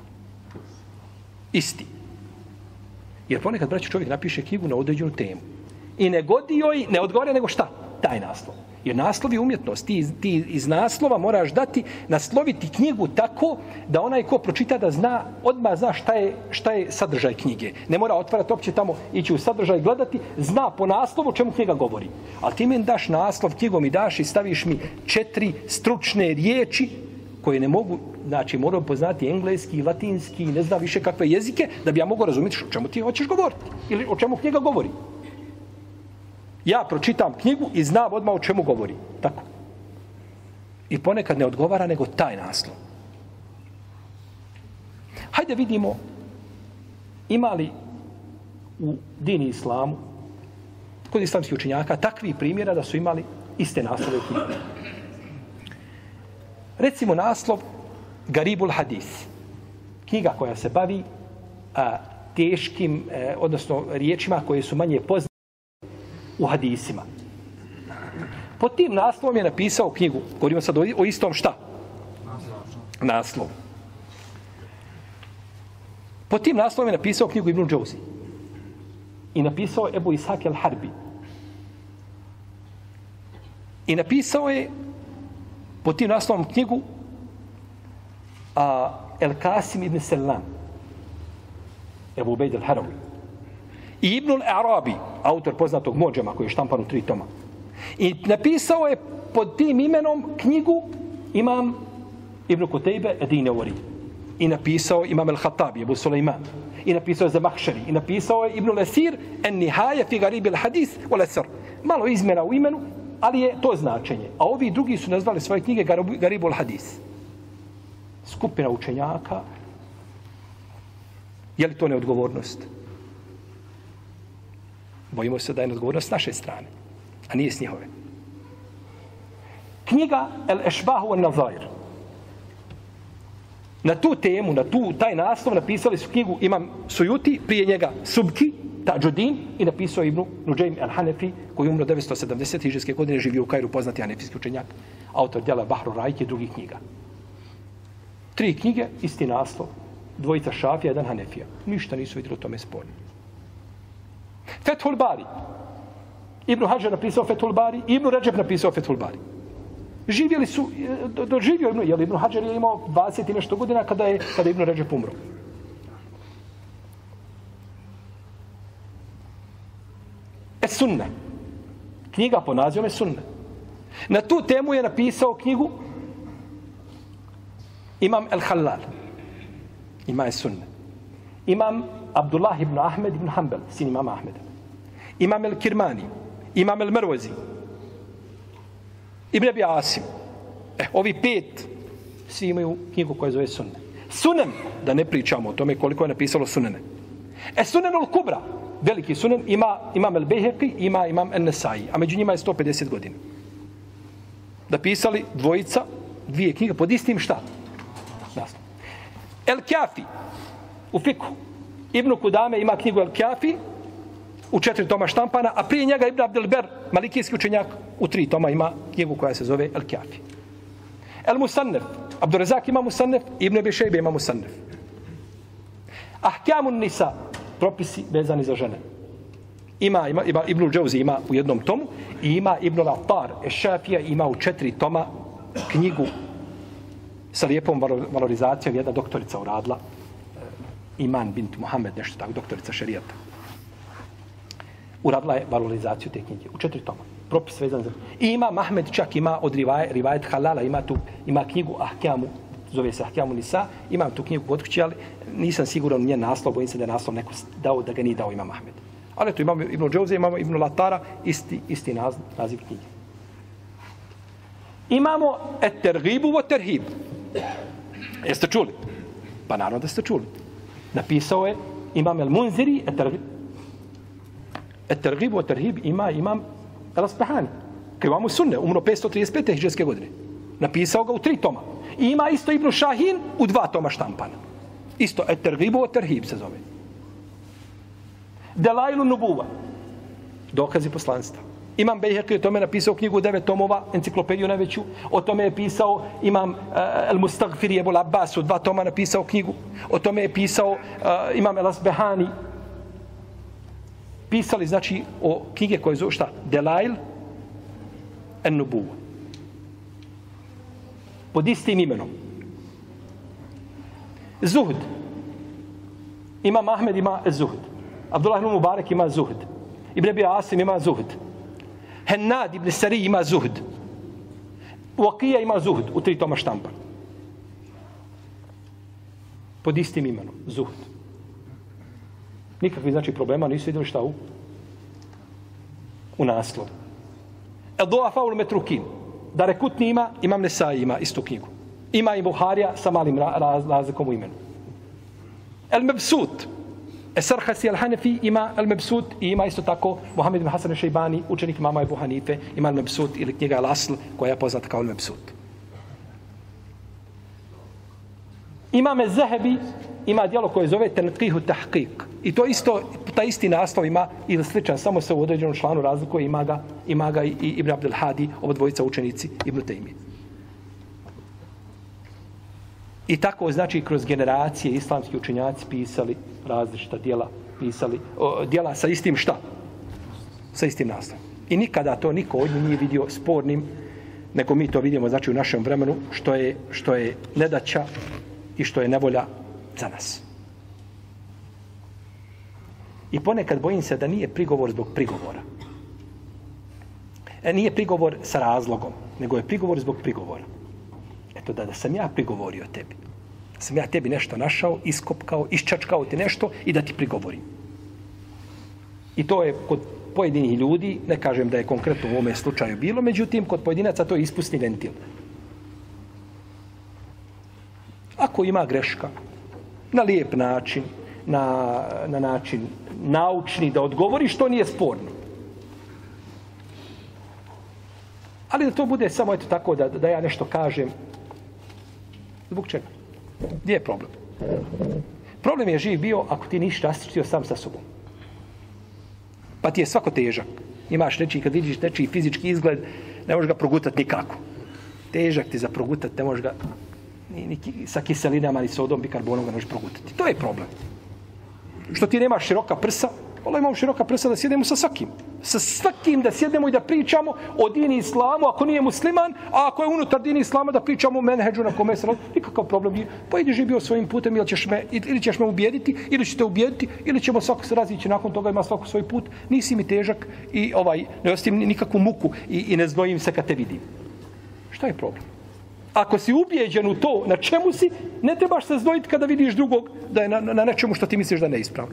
isti. Jer ponekad, braći, čovjek napiše knjigu na određenu temu. I ne godi joj, ne odgovara nego šta? Taj naslov. Jer naslov je umjetnost. Ti iz naslova moraš nasloviti knjigu tako da onaj ko pročita da zna, odmah zna šta je sadržaj knjige. Ne mora otvarati opće tamo, ići u sadržaj gledati, zna po naslovu čemu knjiga govori. Ali ti meni daš naslov, knjigom mi daš i staviš mi 4 stručne riječi koje ne mogu, znači moram poznati engleski, latinski, ne znam više kakve jezike, da bi ja mogu razumjeti o čemu ti hoćeš govoriti ili o čemu knjiga govori. Ja pročitam knjigu i znam odmah o čemu govori. Tako. I ponekad ne odgovara nego taj naslov. Hajde vidimo ima li u dini islamu kod islamskih učenjaka takvih primjera da su imali iste naslove u knjigu. Recimo naslov Garibul Hadis. Knjiga koja se bavi teškim, odnosno riječima koje su manje poznate u hadisima. Pod tim naslovom je napisao knjigu. Govorimo sad o istom šta? Naslov. Pod tim naslovom je napisao knjigu Ibn Džauzi. I napisao Ebu Ishaq el-Harbi. I napisao je pod tim naslovom knjigu El-Qasim ibn Selam. Ebu Ubejd el-Harawi. I Ibn al-Arabi, autor poznatog Modžema koji je štampan u 3 toma. I napisao je pod tim imenom knjigu Imam Ibn Kutejbe Edinevori. I napisao Imam al-Khattabi, Ebu Sulejman. I napisao je Zamakhšari. I napisao je Ibn al-Asir En-Nihaje fi Garibil Hadis wal-Asr. Malo izmjena u imenu, ali je to značenje. A ovi drugi su nazvali svoje knjige Garibul Hadis. Skupina učenjaka. Je li to neodgovornost? Bojimo se da je neodgovornost s naše strane, a nije s njihove. Knjiga El-Ešbahu an-Nazair. Na tu temu, taj naslov napisali su knjigu Imam Sujuti, prije njega Subki, Tađudin i napisao Ibn Nuđejm al-Hanefi koji umro 970. hidžrske godine, živio u Kairu, poznati hanefijski učenjak, autor djela Bahru Rajke i drugih knjiga. 3 knjige, isti naslov, 2 Šafija, 1 Hanefija. Ništa nisu vidjeli o tome sporno. Fethul Bari. Ibn Hajar napisao Fethul Bari, Ibn Ređeb napisao Fethul Bari. Živjeli su, doživio Ibn Hajar je imao 20 i nešto godina kada je Ibn Ređeb umro. Sunne. Knjiga po nazivom Sunne. Na tu temu je napisao knjigu Imam El-Halal. Ima Sunne. Imam Abdullah ibn Ahmed ibn Hanbal, sin imama Ahmeda. Imam El-Kirmani. Imam El-Mervozi. Ibn Abi Asim. Ovi 5 svi imaju knjigu koja zove Sunne. Sunen, da ne pričamo o tome koliko je napisalo Sunene. Sunen al-Kubra. Veliki sunen ima Imam el-Bejheqi, ima Imam el-Nesai, a među njima je 150 godina. Da pisali 2 knjige pod istim šta? Naslov. El-Kjafi u fiku. Ibn Kudame ima knjigu El-Kjafi u 4 toma štampana, a prije njega Ibn Abdelber, malikijski učenjak, u 3 toma ima knjigu koja se zove El-Kjafi. El-Musannef. Abdurrazak ima Musannef, Ibn Abi Šejbe ima Musannef. Ahkamun Nisa. propisi vezani za žene. Ima Ibn Džauzi ima u jednom tomu i ima Ibn Al-Attar Eš-Šafija ima u 4 toma knjigu sa lijepom valorizacijom. Jedna doktorica uradila, Iman bint Muhammed, nešto tako, doktorica šerijata. Uradila je valorizaciju te knjige u 4 toma. Propis vezan za... I ima Mahmed čak ima od rivajet halala, ima knjigu Ahkamu, zove se Ahkamu Nisa, imam tu knjigu kod kuće, ali nisam siguran njen naslov, bojim se da je naslov neko dao, da ga nije dao Imam Ahmed. Ali tu imamo Ibn Džauzi, imamo Ibn Latara, isti naziv knjige. Imamo et-tergibu wa terhib. Jeste čuli? Pa naravno da ste čuli. Napisao je Imam el-Munziri et-tergibu wa terhib imam el-Asbahani. Krivamu sunne, umro 535. hidžretske godine. Napisao ga u 3 toma. I ima isto Ibn Šahin u 2 toma štampana. Isto et-tergibu wa terhib se zove. Delailu nubuva. Dokazi poslanstva. Imam Bejheki o tome napisao knjigu 9 tomova, enciklopediju najveću. O tome je pisao Imam El-Mustagfiri Ebul Abbas u 2 toma napisao knjigu. O tome je pisao Imam El-Asbehani. Pisali, znači, o knjige koje zove šta? Delail en-nubuva. Pod istim imenom. Zuhd. Imam Ahmed ima Zuhd. Abdullah ibn Mubarak ima zuhd. Ibn Abi Asim ima zuhd. Hennad ibn Sari ima zuhd. Uaqija ima zuhd u 3 toma štampa. Pod istim imenom. Zuhd. Nikakvi, znači, problema nisu vidjeli šta u naslovu. El-Duafa ul-Metrukin. Darekutni ima, Imam Nesai ima istu knjigu. Ima i Buharija sa malim razlikom u imenu. El-Mebsut. Esarhasi al-Hanefi ima al-Mebsut i ima isto tako Muhammed ibn Hasan al-Šejbani, učenik imama Ebu Hanife, ima al-Mebsut ili knjiga Al-Asl koja je poznata kao al-Mebsut. Imam el-Zahebi ima djelo koje zove Tenqihu Tahqiq. I to isto, taj isti naslov ima ili sličan, samo se u određenom članu razlikuje, ima ga i Ibn Abdul Hadi, obodvojica učenici Ibn Tejmi. I tako, znači, kroz generacije islamski učenjaci pisali različita djela, djela sa istim šta? Sa istim naslovom. I nikada to niko od njih nije vidio spornim, nego mi to vidimo, znači, u našem vremenu, što je nedaća i što je nevolja za nas. I ponekad bojim se da nije prigovor zbog prigovora. Nije prigovor sa razlogom, nego je prigovor zbog prigovora. Eto, da sam ja prigovorio tebi. Da sam ja tebi nešto našao, iskopkao, iščačkao ti nešto i da ti prigovorim. I to je kod pojedinih ljudi, ne kažem da je konkretno u ovome slučaju bilo, međutim, kod pojedinaca to je ispusni ventil. Ako ima greška, na lijep način, na način naučni, da odgovori što nije sporno. Ali da to bude samo eto tako da ja nešto kažem. Zbog čega? Gdje je problem? Problem je živ bio ako ti nisi raščistio sam sa sobom. Pa ti je svako težak. Imaš nečiji, kad vidiš nečiji fizički izgled, ne možeš ga progutati nikako. Težak ti za progutati, ne možeš ga ni sa kiselinama, ni sodom, bikarbonom ga ne možeš progutati. To je problem. Što ti nemaš široka prsa, ali imamo široka prsa da sjedemo sa svakim. Sa svakim da sjedemo i da pričamo o dini islamu, ako nije musliman, a ako je unutar dini islama da pričamo o menheđu na kome se radi, nikakav problem. Pa ideš i bio svojim putem ili ćeš me ubijediti, ili ćete ubijediti, ili ćemo svako se razići nakon toga, ima svako svoj put. Nisi mi težak i ne ostavim nikakvu muku i ne znojim se kad te vidim. Šta je problem? Ako si ubijeđen u to na čemu si, ne trebaš se znojiti kada vidiš drugog da je na nečemu što ti misliš da je neispravno.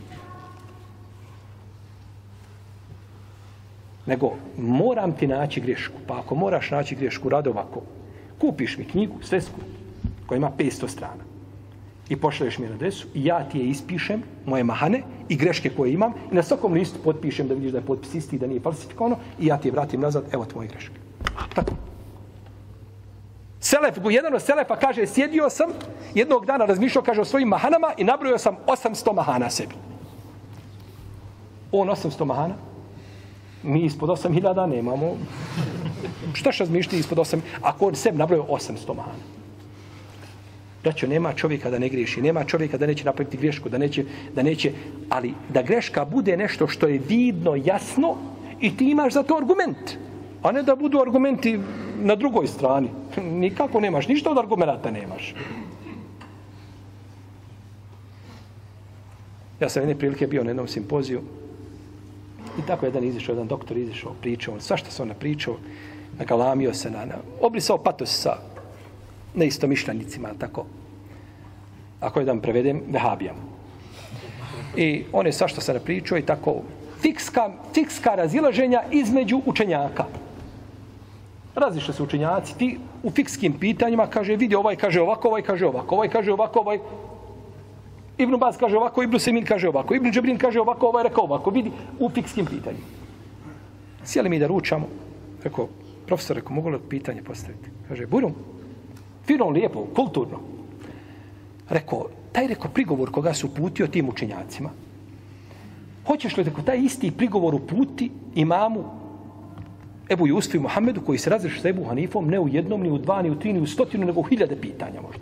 Nego, moram ti naći grešku. Pa ako moraš naći grešku, rado ovako. Kupiš mi knjigu, svesku, koja ima 500 strana. I pošalješ mi na adresu i ja ti je ispišem, moje mahane i greške koje imam. I na svakom listu potpišem da vidiš da je potpis isti, da nije falsifikovano. I ja ti je vratim nazad, evo tvoje greške. Tako. Jedan od selefa kaže, sjedio sam, jednog dana razmišljao, kaže, o svojim mahanama i nabrojao sam 800 mahana sebi. On 800 mahana? Mi ispod 8000 nemamo. Šta razmišljati ispod 8? Ako on sebi nabrojao 800 mahana. Braćo, nema čovjeka da ne griješi, nema čovjeka da neće napraviti grešku, da neće, ali da greška bude nešto što je vidno, jasno i ti imaš za to argument, a ne da budu argumenti na drugoj strani. Nikako nemaš, ništa od argumenta nemaš. Ja sam jedne prilike bio na jednom simpoziju i tako jedan doktor izišao, pričao, svašta se on napričao, nagalamio se, obrisao patos sa neistomišljenicima, tako. Ako jedan prevedem, vehabijama. I on je svašta se napričao i tako fikska razilaženja između učenjaka. Razišli su učenjaci, ti u fikskim pitanjima, kaže, vidi, ovaj kaže ovako, ovaj kaže ovako, ovaj kaže ovako, ovaj Ibn Baz kaže ovako, Ibn Semin kaže ovako, Ibn Džebrin kaže ovako, ovaj rekao ovako, vidi, u fikskim pitanjima. Sjeli mi da ručamo, rekao, profesor, rekao, mogu li pitanje postaviti? Kaže, budu, fino, lijepo, kulturno. Rekao, taj prigovor koga su uputio tim učenjacima, hoćeš li taj isti prigovor uputi imamu Ebu Jusfu i Muhammedu koji se razreši sa Ebu Hanifom ne u jednom, ni u dva, ni u tri, ni u 100, nego u 1000 pitanja možda.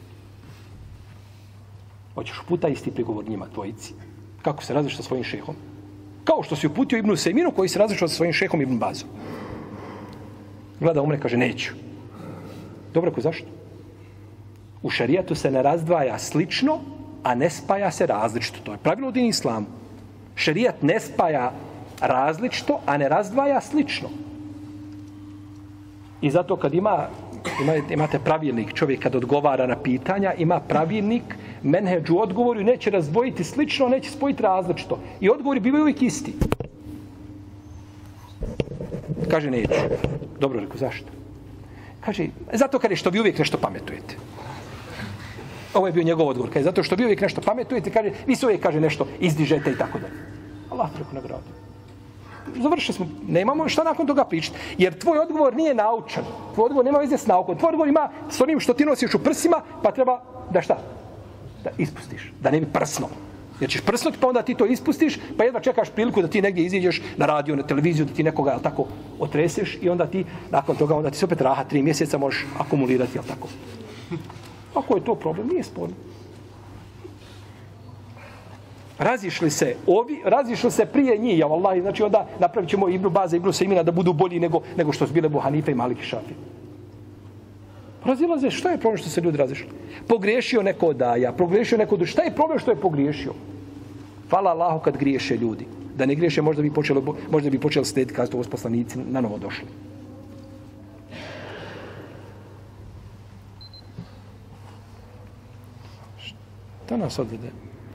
Hoćeš uputa isti prigovor njima, tvojici. Kako se razreši sa svojim šehom? Kao što si uputio Ibnu Sejminu koji se razrešao sa svojim šehom Ibn Bazom. Gleda umre, kaže, neću. Dobro, ko zašto? U šerijatu se ne razdvaja slično, a ne spaja se različito. To je pravilo u dini islamu. Šerijat ne spaja različito, a ne razdvaja slično. I zato kad imate pravilnik, čovjek kad odgovara na pitanja, ima pravilnik, menheđ u odgovoru i neće razdvojiti slično, neće spojiti različito. I odgovori bivaju uvijek isti. Kaže, neću. Dobro, rekao, zašto? Kaže, zato kad je što vi uvijek nešto pametujete. Ovo je bio njegov odgovor. Kaže, zato što vi uvijek nešto pametujete, kaže, vi se uvijek, kaže, nešto izdižete i tako dalje. Allah te rekao nagradu. Završili smo, nemamo šta nakon toga pričati. Jer tvoj odgovor nije naučan. Tvoj odgovor nema veze s naukom. Tvoj odgovor ima s onim što ti nosiš u prsima, pa treba da šta? Da ispustiš. Da ne bi prsno. Jer ćeš prsnuti, pa onda ti to ispustiš, pa jedva čekaš priliku da ti negdje iziđeš na radio, na televiziju, da ti nekoga, jel tako, otreseš i onda ti, nakon toga, onda ti se opet raha 3 mjeseca možeš akumulirati, jel tako. Ako je to problem, nije sporno. Razišli se prije njih, ja vallahi, znači onda napravit ćemo Ibnu Baza, Ibnu Sejmina da budu bolji nego što su bile Ebu Hanife i Malik i Šafi. Razilaze, šta je problem što se ljudi razišli? Pogriješio neko daja, pogriješio neko šta je problem što je pogriješio? Hvala Allahu kad griješe ljudi. Da ne griješe, možda bi počeli slijediti kada su poslanici na novo došli. Šta nas odvede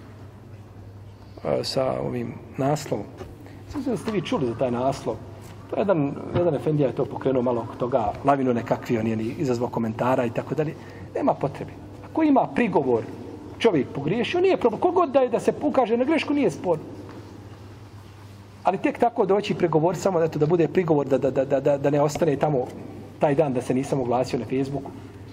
sa ovim naslovom? Sve da ste vi čuli za taj naslov. To jedan efendija je to pokrenuo malo oko toga, lavinu nekakvi, on je izazvao komentara i tako dalje. Nema potrebe. Ako ima prigovor, čovjek pogriješio, nije problem. Kogod da je da se ukaže na grešku, nije sporno. Ali tek tako doći pregovor, samo da bude prigovor, da ne ostane tamo taj dan da se nisam oglasio na Facebooku.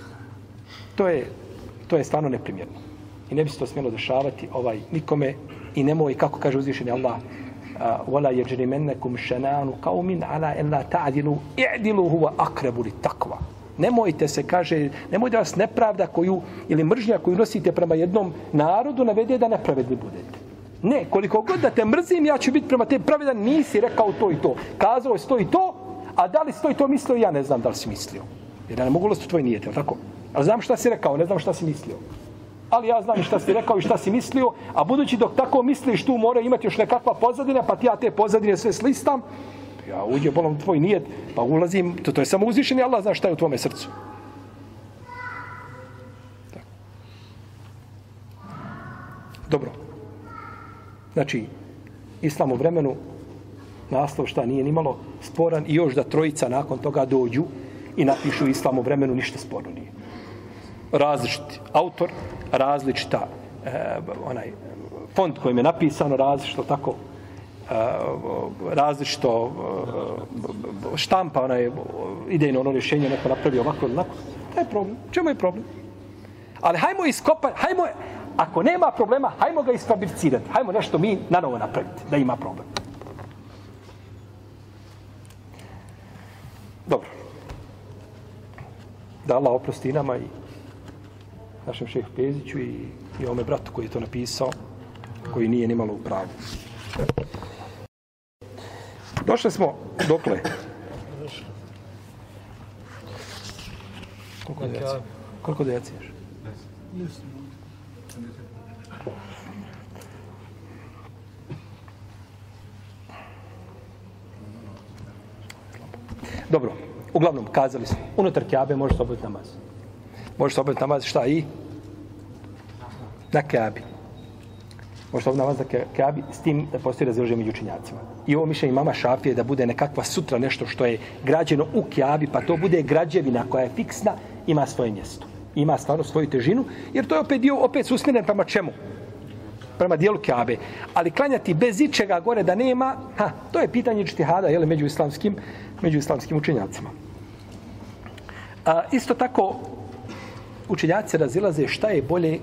To je stvarno neprimjerno. I ne bi se to smjelo dešavati nikome i nemoj, kako kaže uzvišeni Allah, وَلَا يَجْرِمَنَّكُمْ شَنَانُ قَوْمٍ عَلَىٰ أَلَّا تَعْدِلُوا اِعْدِلُوا هُوَ أَقْرَبُ لِلتَّقْوَى. Nemojte se, kaže, nemojte vas nepravda ili mržnja koju nosite prema jednom narodu navede da nepravedni budete. Ne, koliko god da te mrzim, ja ću biti prema te pravedan, nisi rekao to i to. Kazao je to i to, a da li to i to mislio, ja ne znam da li si mislio. Jer ja ne mogu ulaziti u tvoj nijet, je li tako? Ali znam šta si rekao, ne znam šta si mislio. Ali ja znam šta si rekao i šta si mislio, a budući dok tako misliš, tu mora imati još nekakva pozadina, pa ti ja te pozadine sve slistam, ja uđe bolom tvoj nijet, pa ulazim, to je samo uzvišeni Allah zna šta je u tvome srcu. Tak. Dobro. Znači, Islam u vremenu, naslov šta nije nimalo sporan i još da trojica nakon toga dođu i napišu Islam u vremenu, ništa sporno nije. Različiti autor, različita font kojim je napisano, različito tako, različito štampa, idejno rješenje neko napravi ovako ili onako. To je problem. Čemu je problem? Ali hajmo iskopati, ako nema problema, hajmo ga isfabricirati. Hajmo nešto mi na novo napraviti, da ima problem. Dobro. Da Allah oprosti nama i našem šehu Peziću i ovome bratu koji je to napisao, koji nije nimalo u pravu. Došli smo dokle? Koliko dejaci još? Dobro, uglavnom kazali smo, unutar Kjabe može se obaviti namaz. Može se obaviti namaz šta i? Na Kjabi. Može se obaviti namaz na Kjabi s tim da postoji razilaženje među učenjacima. I ovo mišljenje imama Šafije da bude nekakva sutra nešto što je građeno u Kjabi, pa to bude građevina koja je fiksna, ima svoje mjesto. Ima stvarno svoju težinu, jer to je opet dio, opet su usmjeren prema čemu? Prema dijelu Kjabe. Ali klanjati bez ičega gore da nema, to je pitanje džtihada, jel, među islamskim učenjacima. Isto tako, učenjaci razilaze šta je bolje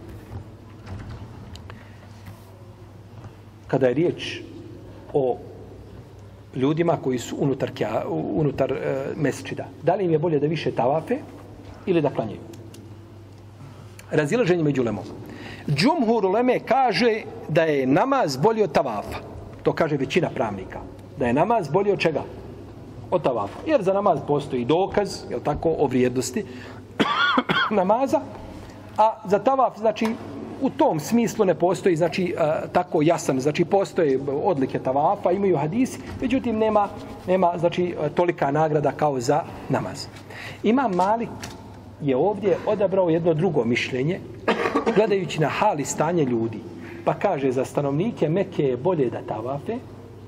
kada je riječ o ljudima koji su unutar mesdžida. Da li im je bolje da više tavafe ili da klanjaju? Razilaženje među ulemom. Džumhur uleme kaže da je namaz bolji od tavafa. To kaže većina pravnika. Da je namaz bolji od čega? Od tavafa. Jer za namaz postoji dokaz, je tako, o vrijednosti namaza, a za tavaf, znači, u tom smislu ne postoji, znači, tako jasan, znači, postoje odlike tavafa, imaju hadisi, međutim, nema znači, tolika nagrada kao za namaz. Imam Malik je ovdje odabrao jedno drugo mišljenje, gledajući na hal i stanje ljudi. Pa kaže, za stanovnike Mekke je bolje da tavafe,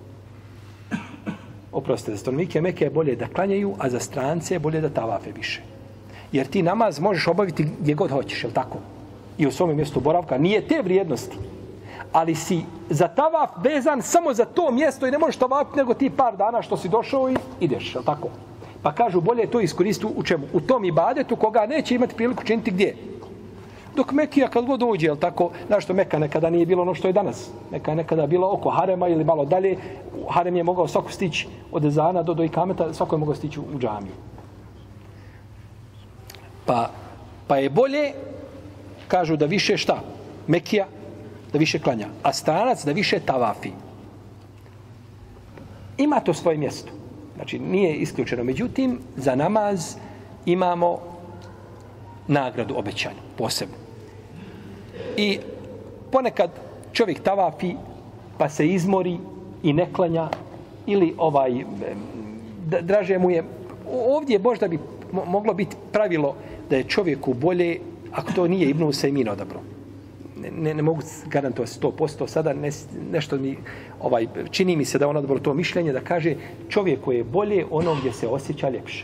za stanovnike Mekke je bolje da klanjaju, a za strance je bolje da tavafe više. Jer ti namaz možeš obaviti gdje god hoćeš, je li tako? I u svom mjestu boravka. Nije te vrijednosti. Ali si za tavaf vezan samo za to mjesto i ne možeš tavafiti nego ti par dana što si došao i ideš, je li tako? Pa kažu, bolje je to iskoristiti u čemu? U tom ibadetu koga neće imati priliku činiti gdje? Dok Mekija kad god dođe, je li tako? Znaš što Meka nekada nije bilo ono što je danas. Meka je nekada bilo oko harema ili malo dalje. Harem je mogao svako stići od ezana do ikameta, svako je mogao stići u džamiju. Pa je bolje, kažu da više šta? Mekija da više klanja, a stranac da više tavafi. Ima to svoje mjesto. Znači, nije isključeno. Međutim, za namaz imamo nagradu obećanju, posebno. I ponekad čovjek tavafi, pa se izmori i ne klanja, ili draže mu je. Ovdje možda bi moglo biti pravilo da je čovjeku bolje, ako to nije Ibn Usajmin odabrao. Ne mogu garantovati 100%, sada nešto mi, čini mi se da on odabrao to mišljenje, da kaže čovjeku je bolje ono gdje se osjeća ljepše.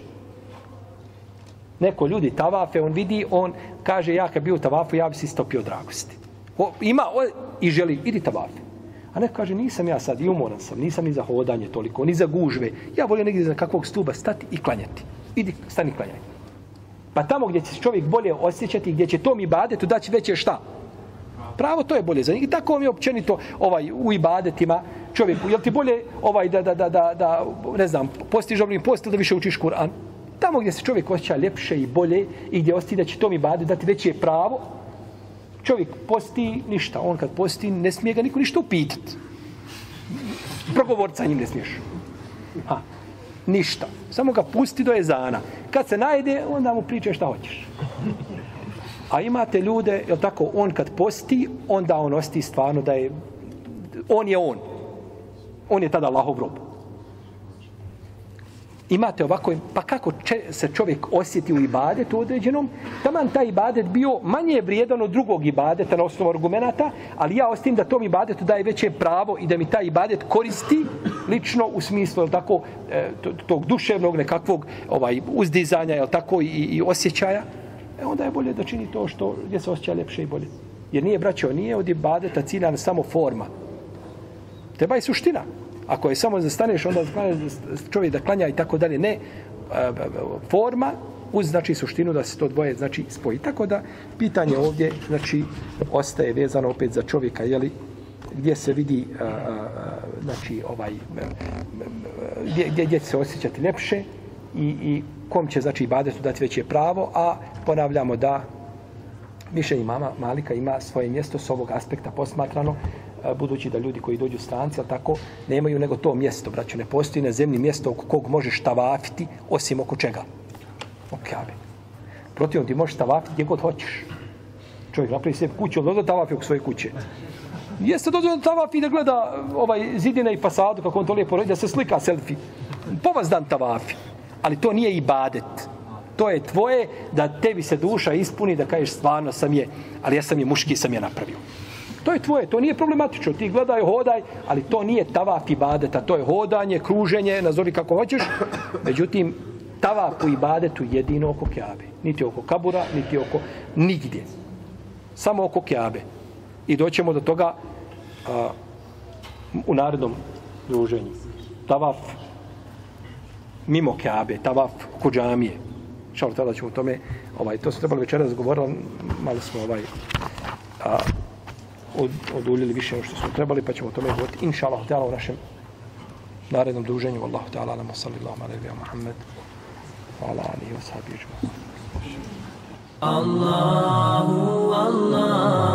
Neko ljudi tavafe, on vidi, on kaže, ja kad bi u tavafu, ja bi si stopio dragosti. I želi, idi tavafe. A neko kaže, nisam ja sad, i umoran sam, nisam ni za hodanje toliko, ni za gužve. Ja volim negdje za kakvog stuba stati i klanjati. Idi, stani klanjaj. Pa tamo gdje će čovjek bolje osjećati, gdje će tom ibadetu daći veće šta? Pravo, to je bolje za njih. I tako mi je općenito u ibadetima čovjeku. Jel ti bolje da ne znam, postiš dobrim post ili da više učiš Kur'an? Tamo gdje se čovjek osjeća ljepše i bolje i gdje osjeti da će tom ibadetu dati veće pravo, čovjek posti ništa. On kad posti, ne smije ga niko ništa upitati. Progovoriti sa njim ne smiješ. Ništa. Samo ga pusti do ezana. Kad se najde, onda mu priča šta hoćeš. A imate ljude, jel tako, on kad posti, onda on osti stvarno da je, on je on. On je tada Allahov rob. Imate ovako, pa kako se čovjek osjeti u ibadetu određenom, taman taj ibadet bio manje vrijedan od drugog ibadeta na osnovu argumenata, ali ja ostim da tom ibadetu daje veće pravo i da mi taj ibadet koristi lično u smislu, jel tako, tog duševnog nekakvog uzdizanja, jel tako, i osjećaja, onda je bolje da čini to što gdje se osjeća ljepše i bolje. Jer nije, braćo, nije od ibadeta ciljana samo forma. Treba i suština. Ako je samo zastaneš, onda čovjek da klanja i tako dalje. Ne, forma uz, znači, suštinu da se to dvoje, znači, spoji. Tako da pitanje ovdje, znači, ostaje vezano opet za čovjeka, jeli, gdje se vidi, znači, gdje će se osjećati ljepše i kom će, znači, ibadetu dati veće pravo, a ponavljamo da više imama Malika ima svoje mjesto s ovog aspekta posmatrano, budući da ljudi koji dođu stranci, ali tako, nemaju nego to mjesto, braćo, ne postoji na zemlji mjesto oko kog možeš tavafiti, osim oko čega? Oko Kabe. Protivno ti možeš tavafiti gdje god hoćeš. Čovjek napravi sebi kuću, ali dozvoli tavafi oko svoje kuće. Jeste dozvoljeno tavafi da gleda zidine i fasadu, kako on to lijepo rodi, da se slika selfie. Po vas dan tavafi. Ali to nije ibadet. To je tvoje da tebi se duša ispuni, da kažeš stvarno sam je, ali ja sam je muški, sam je napravio. To je tvoje, to nije problematično. Ti gledaj, hodaj, ali to nije tavaf ibadeta. To je hodanje, kruženje, nazovi kako hoćeš. Međutim, tavaf u ibadetu jedino oko Kjabe. Niti oko kabura, niti oko nigdje. Samo oko Kjabe. I doćemo do toga u narednom druženju. Tavaf mimo Kjabe, tavaf oko džamije. Šalo tada ćemo o tome, to su trebali večera razgovorili, malo smo oduljili više nego što smo trebali, pa ćemo o tome govoriti, inša Allah, u našem narednom druženju. Wallahu ta'ala, alamu sallallahu alaihi wa Muhammed, wa ala alihi wa sahbihi. Allahu, Allah.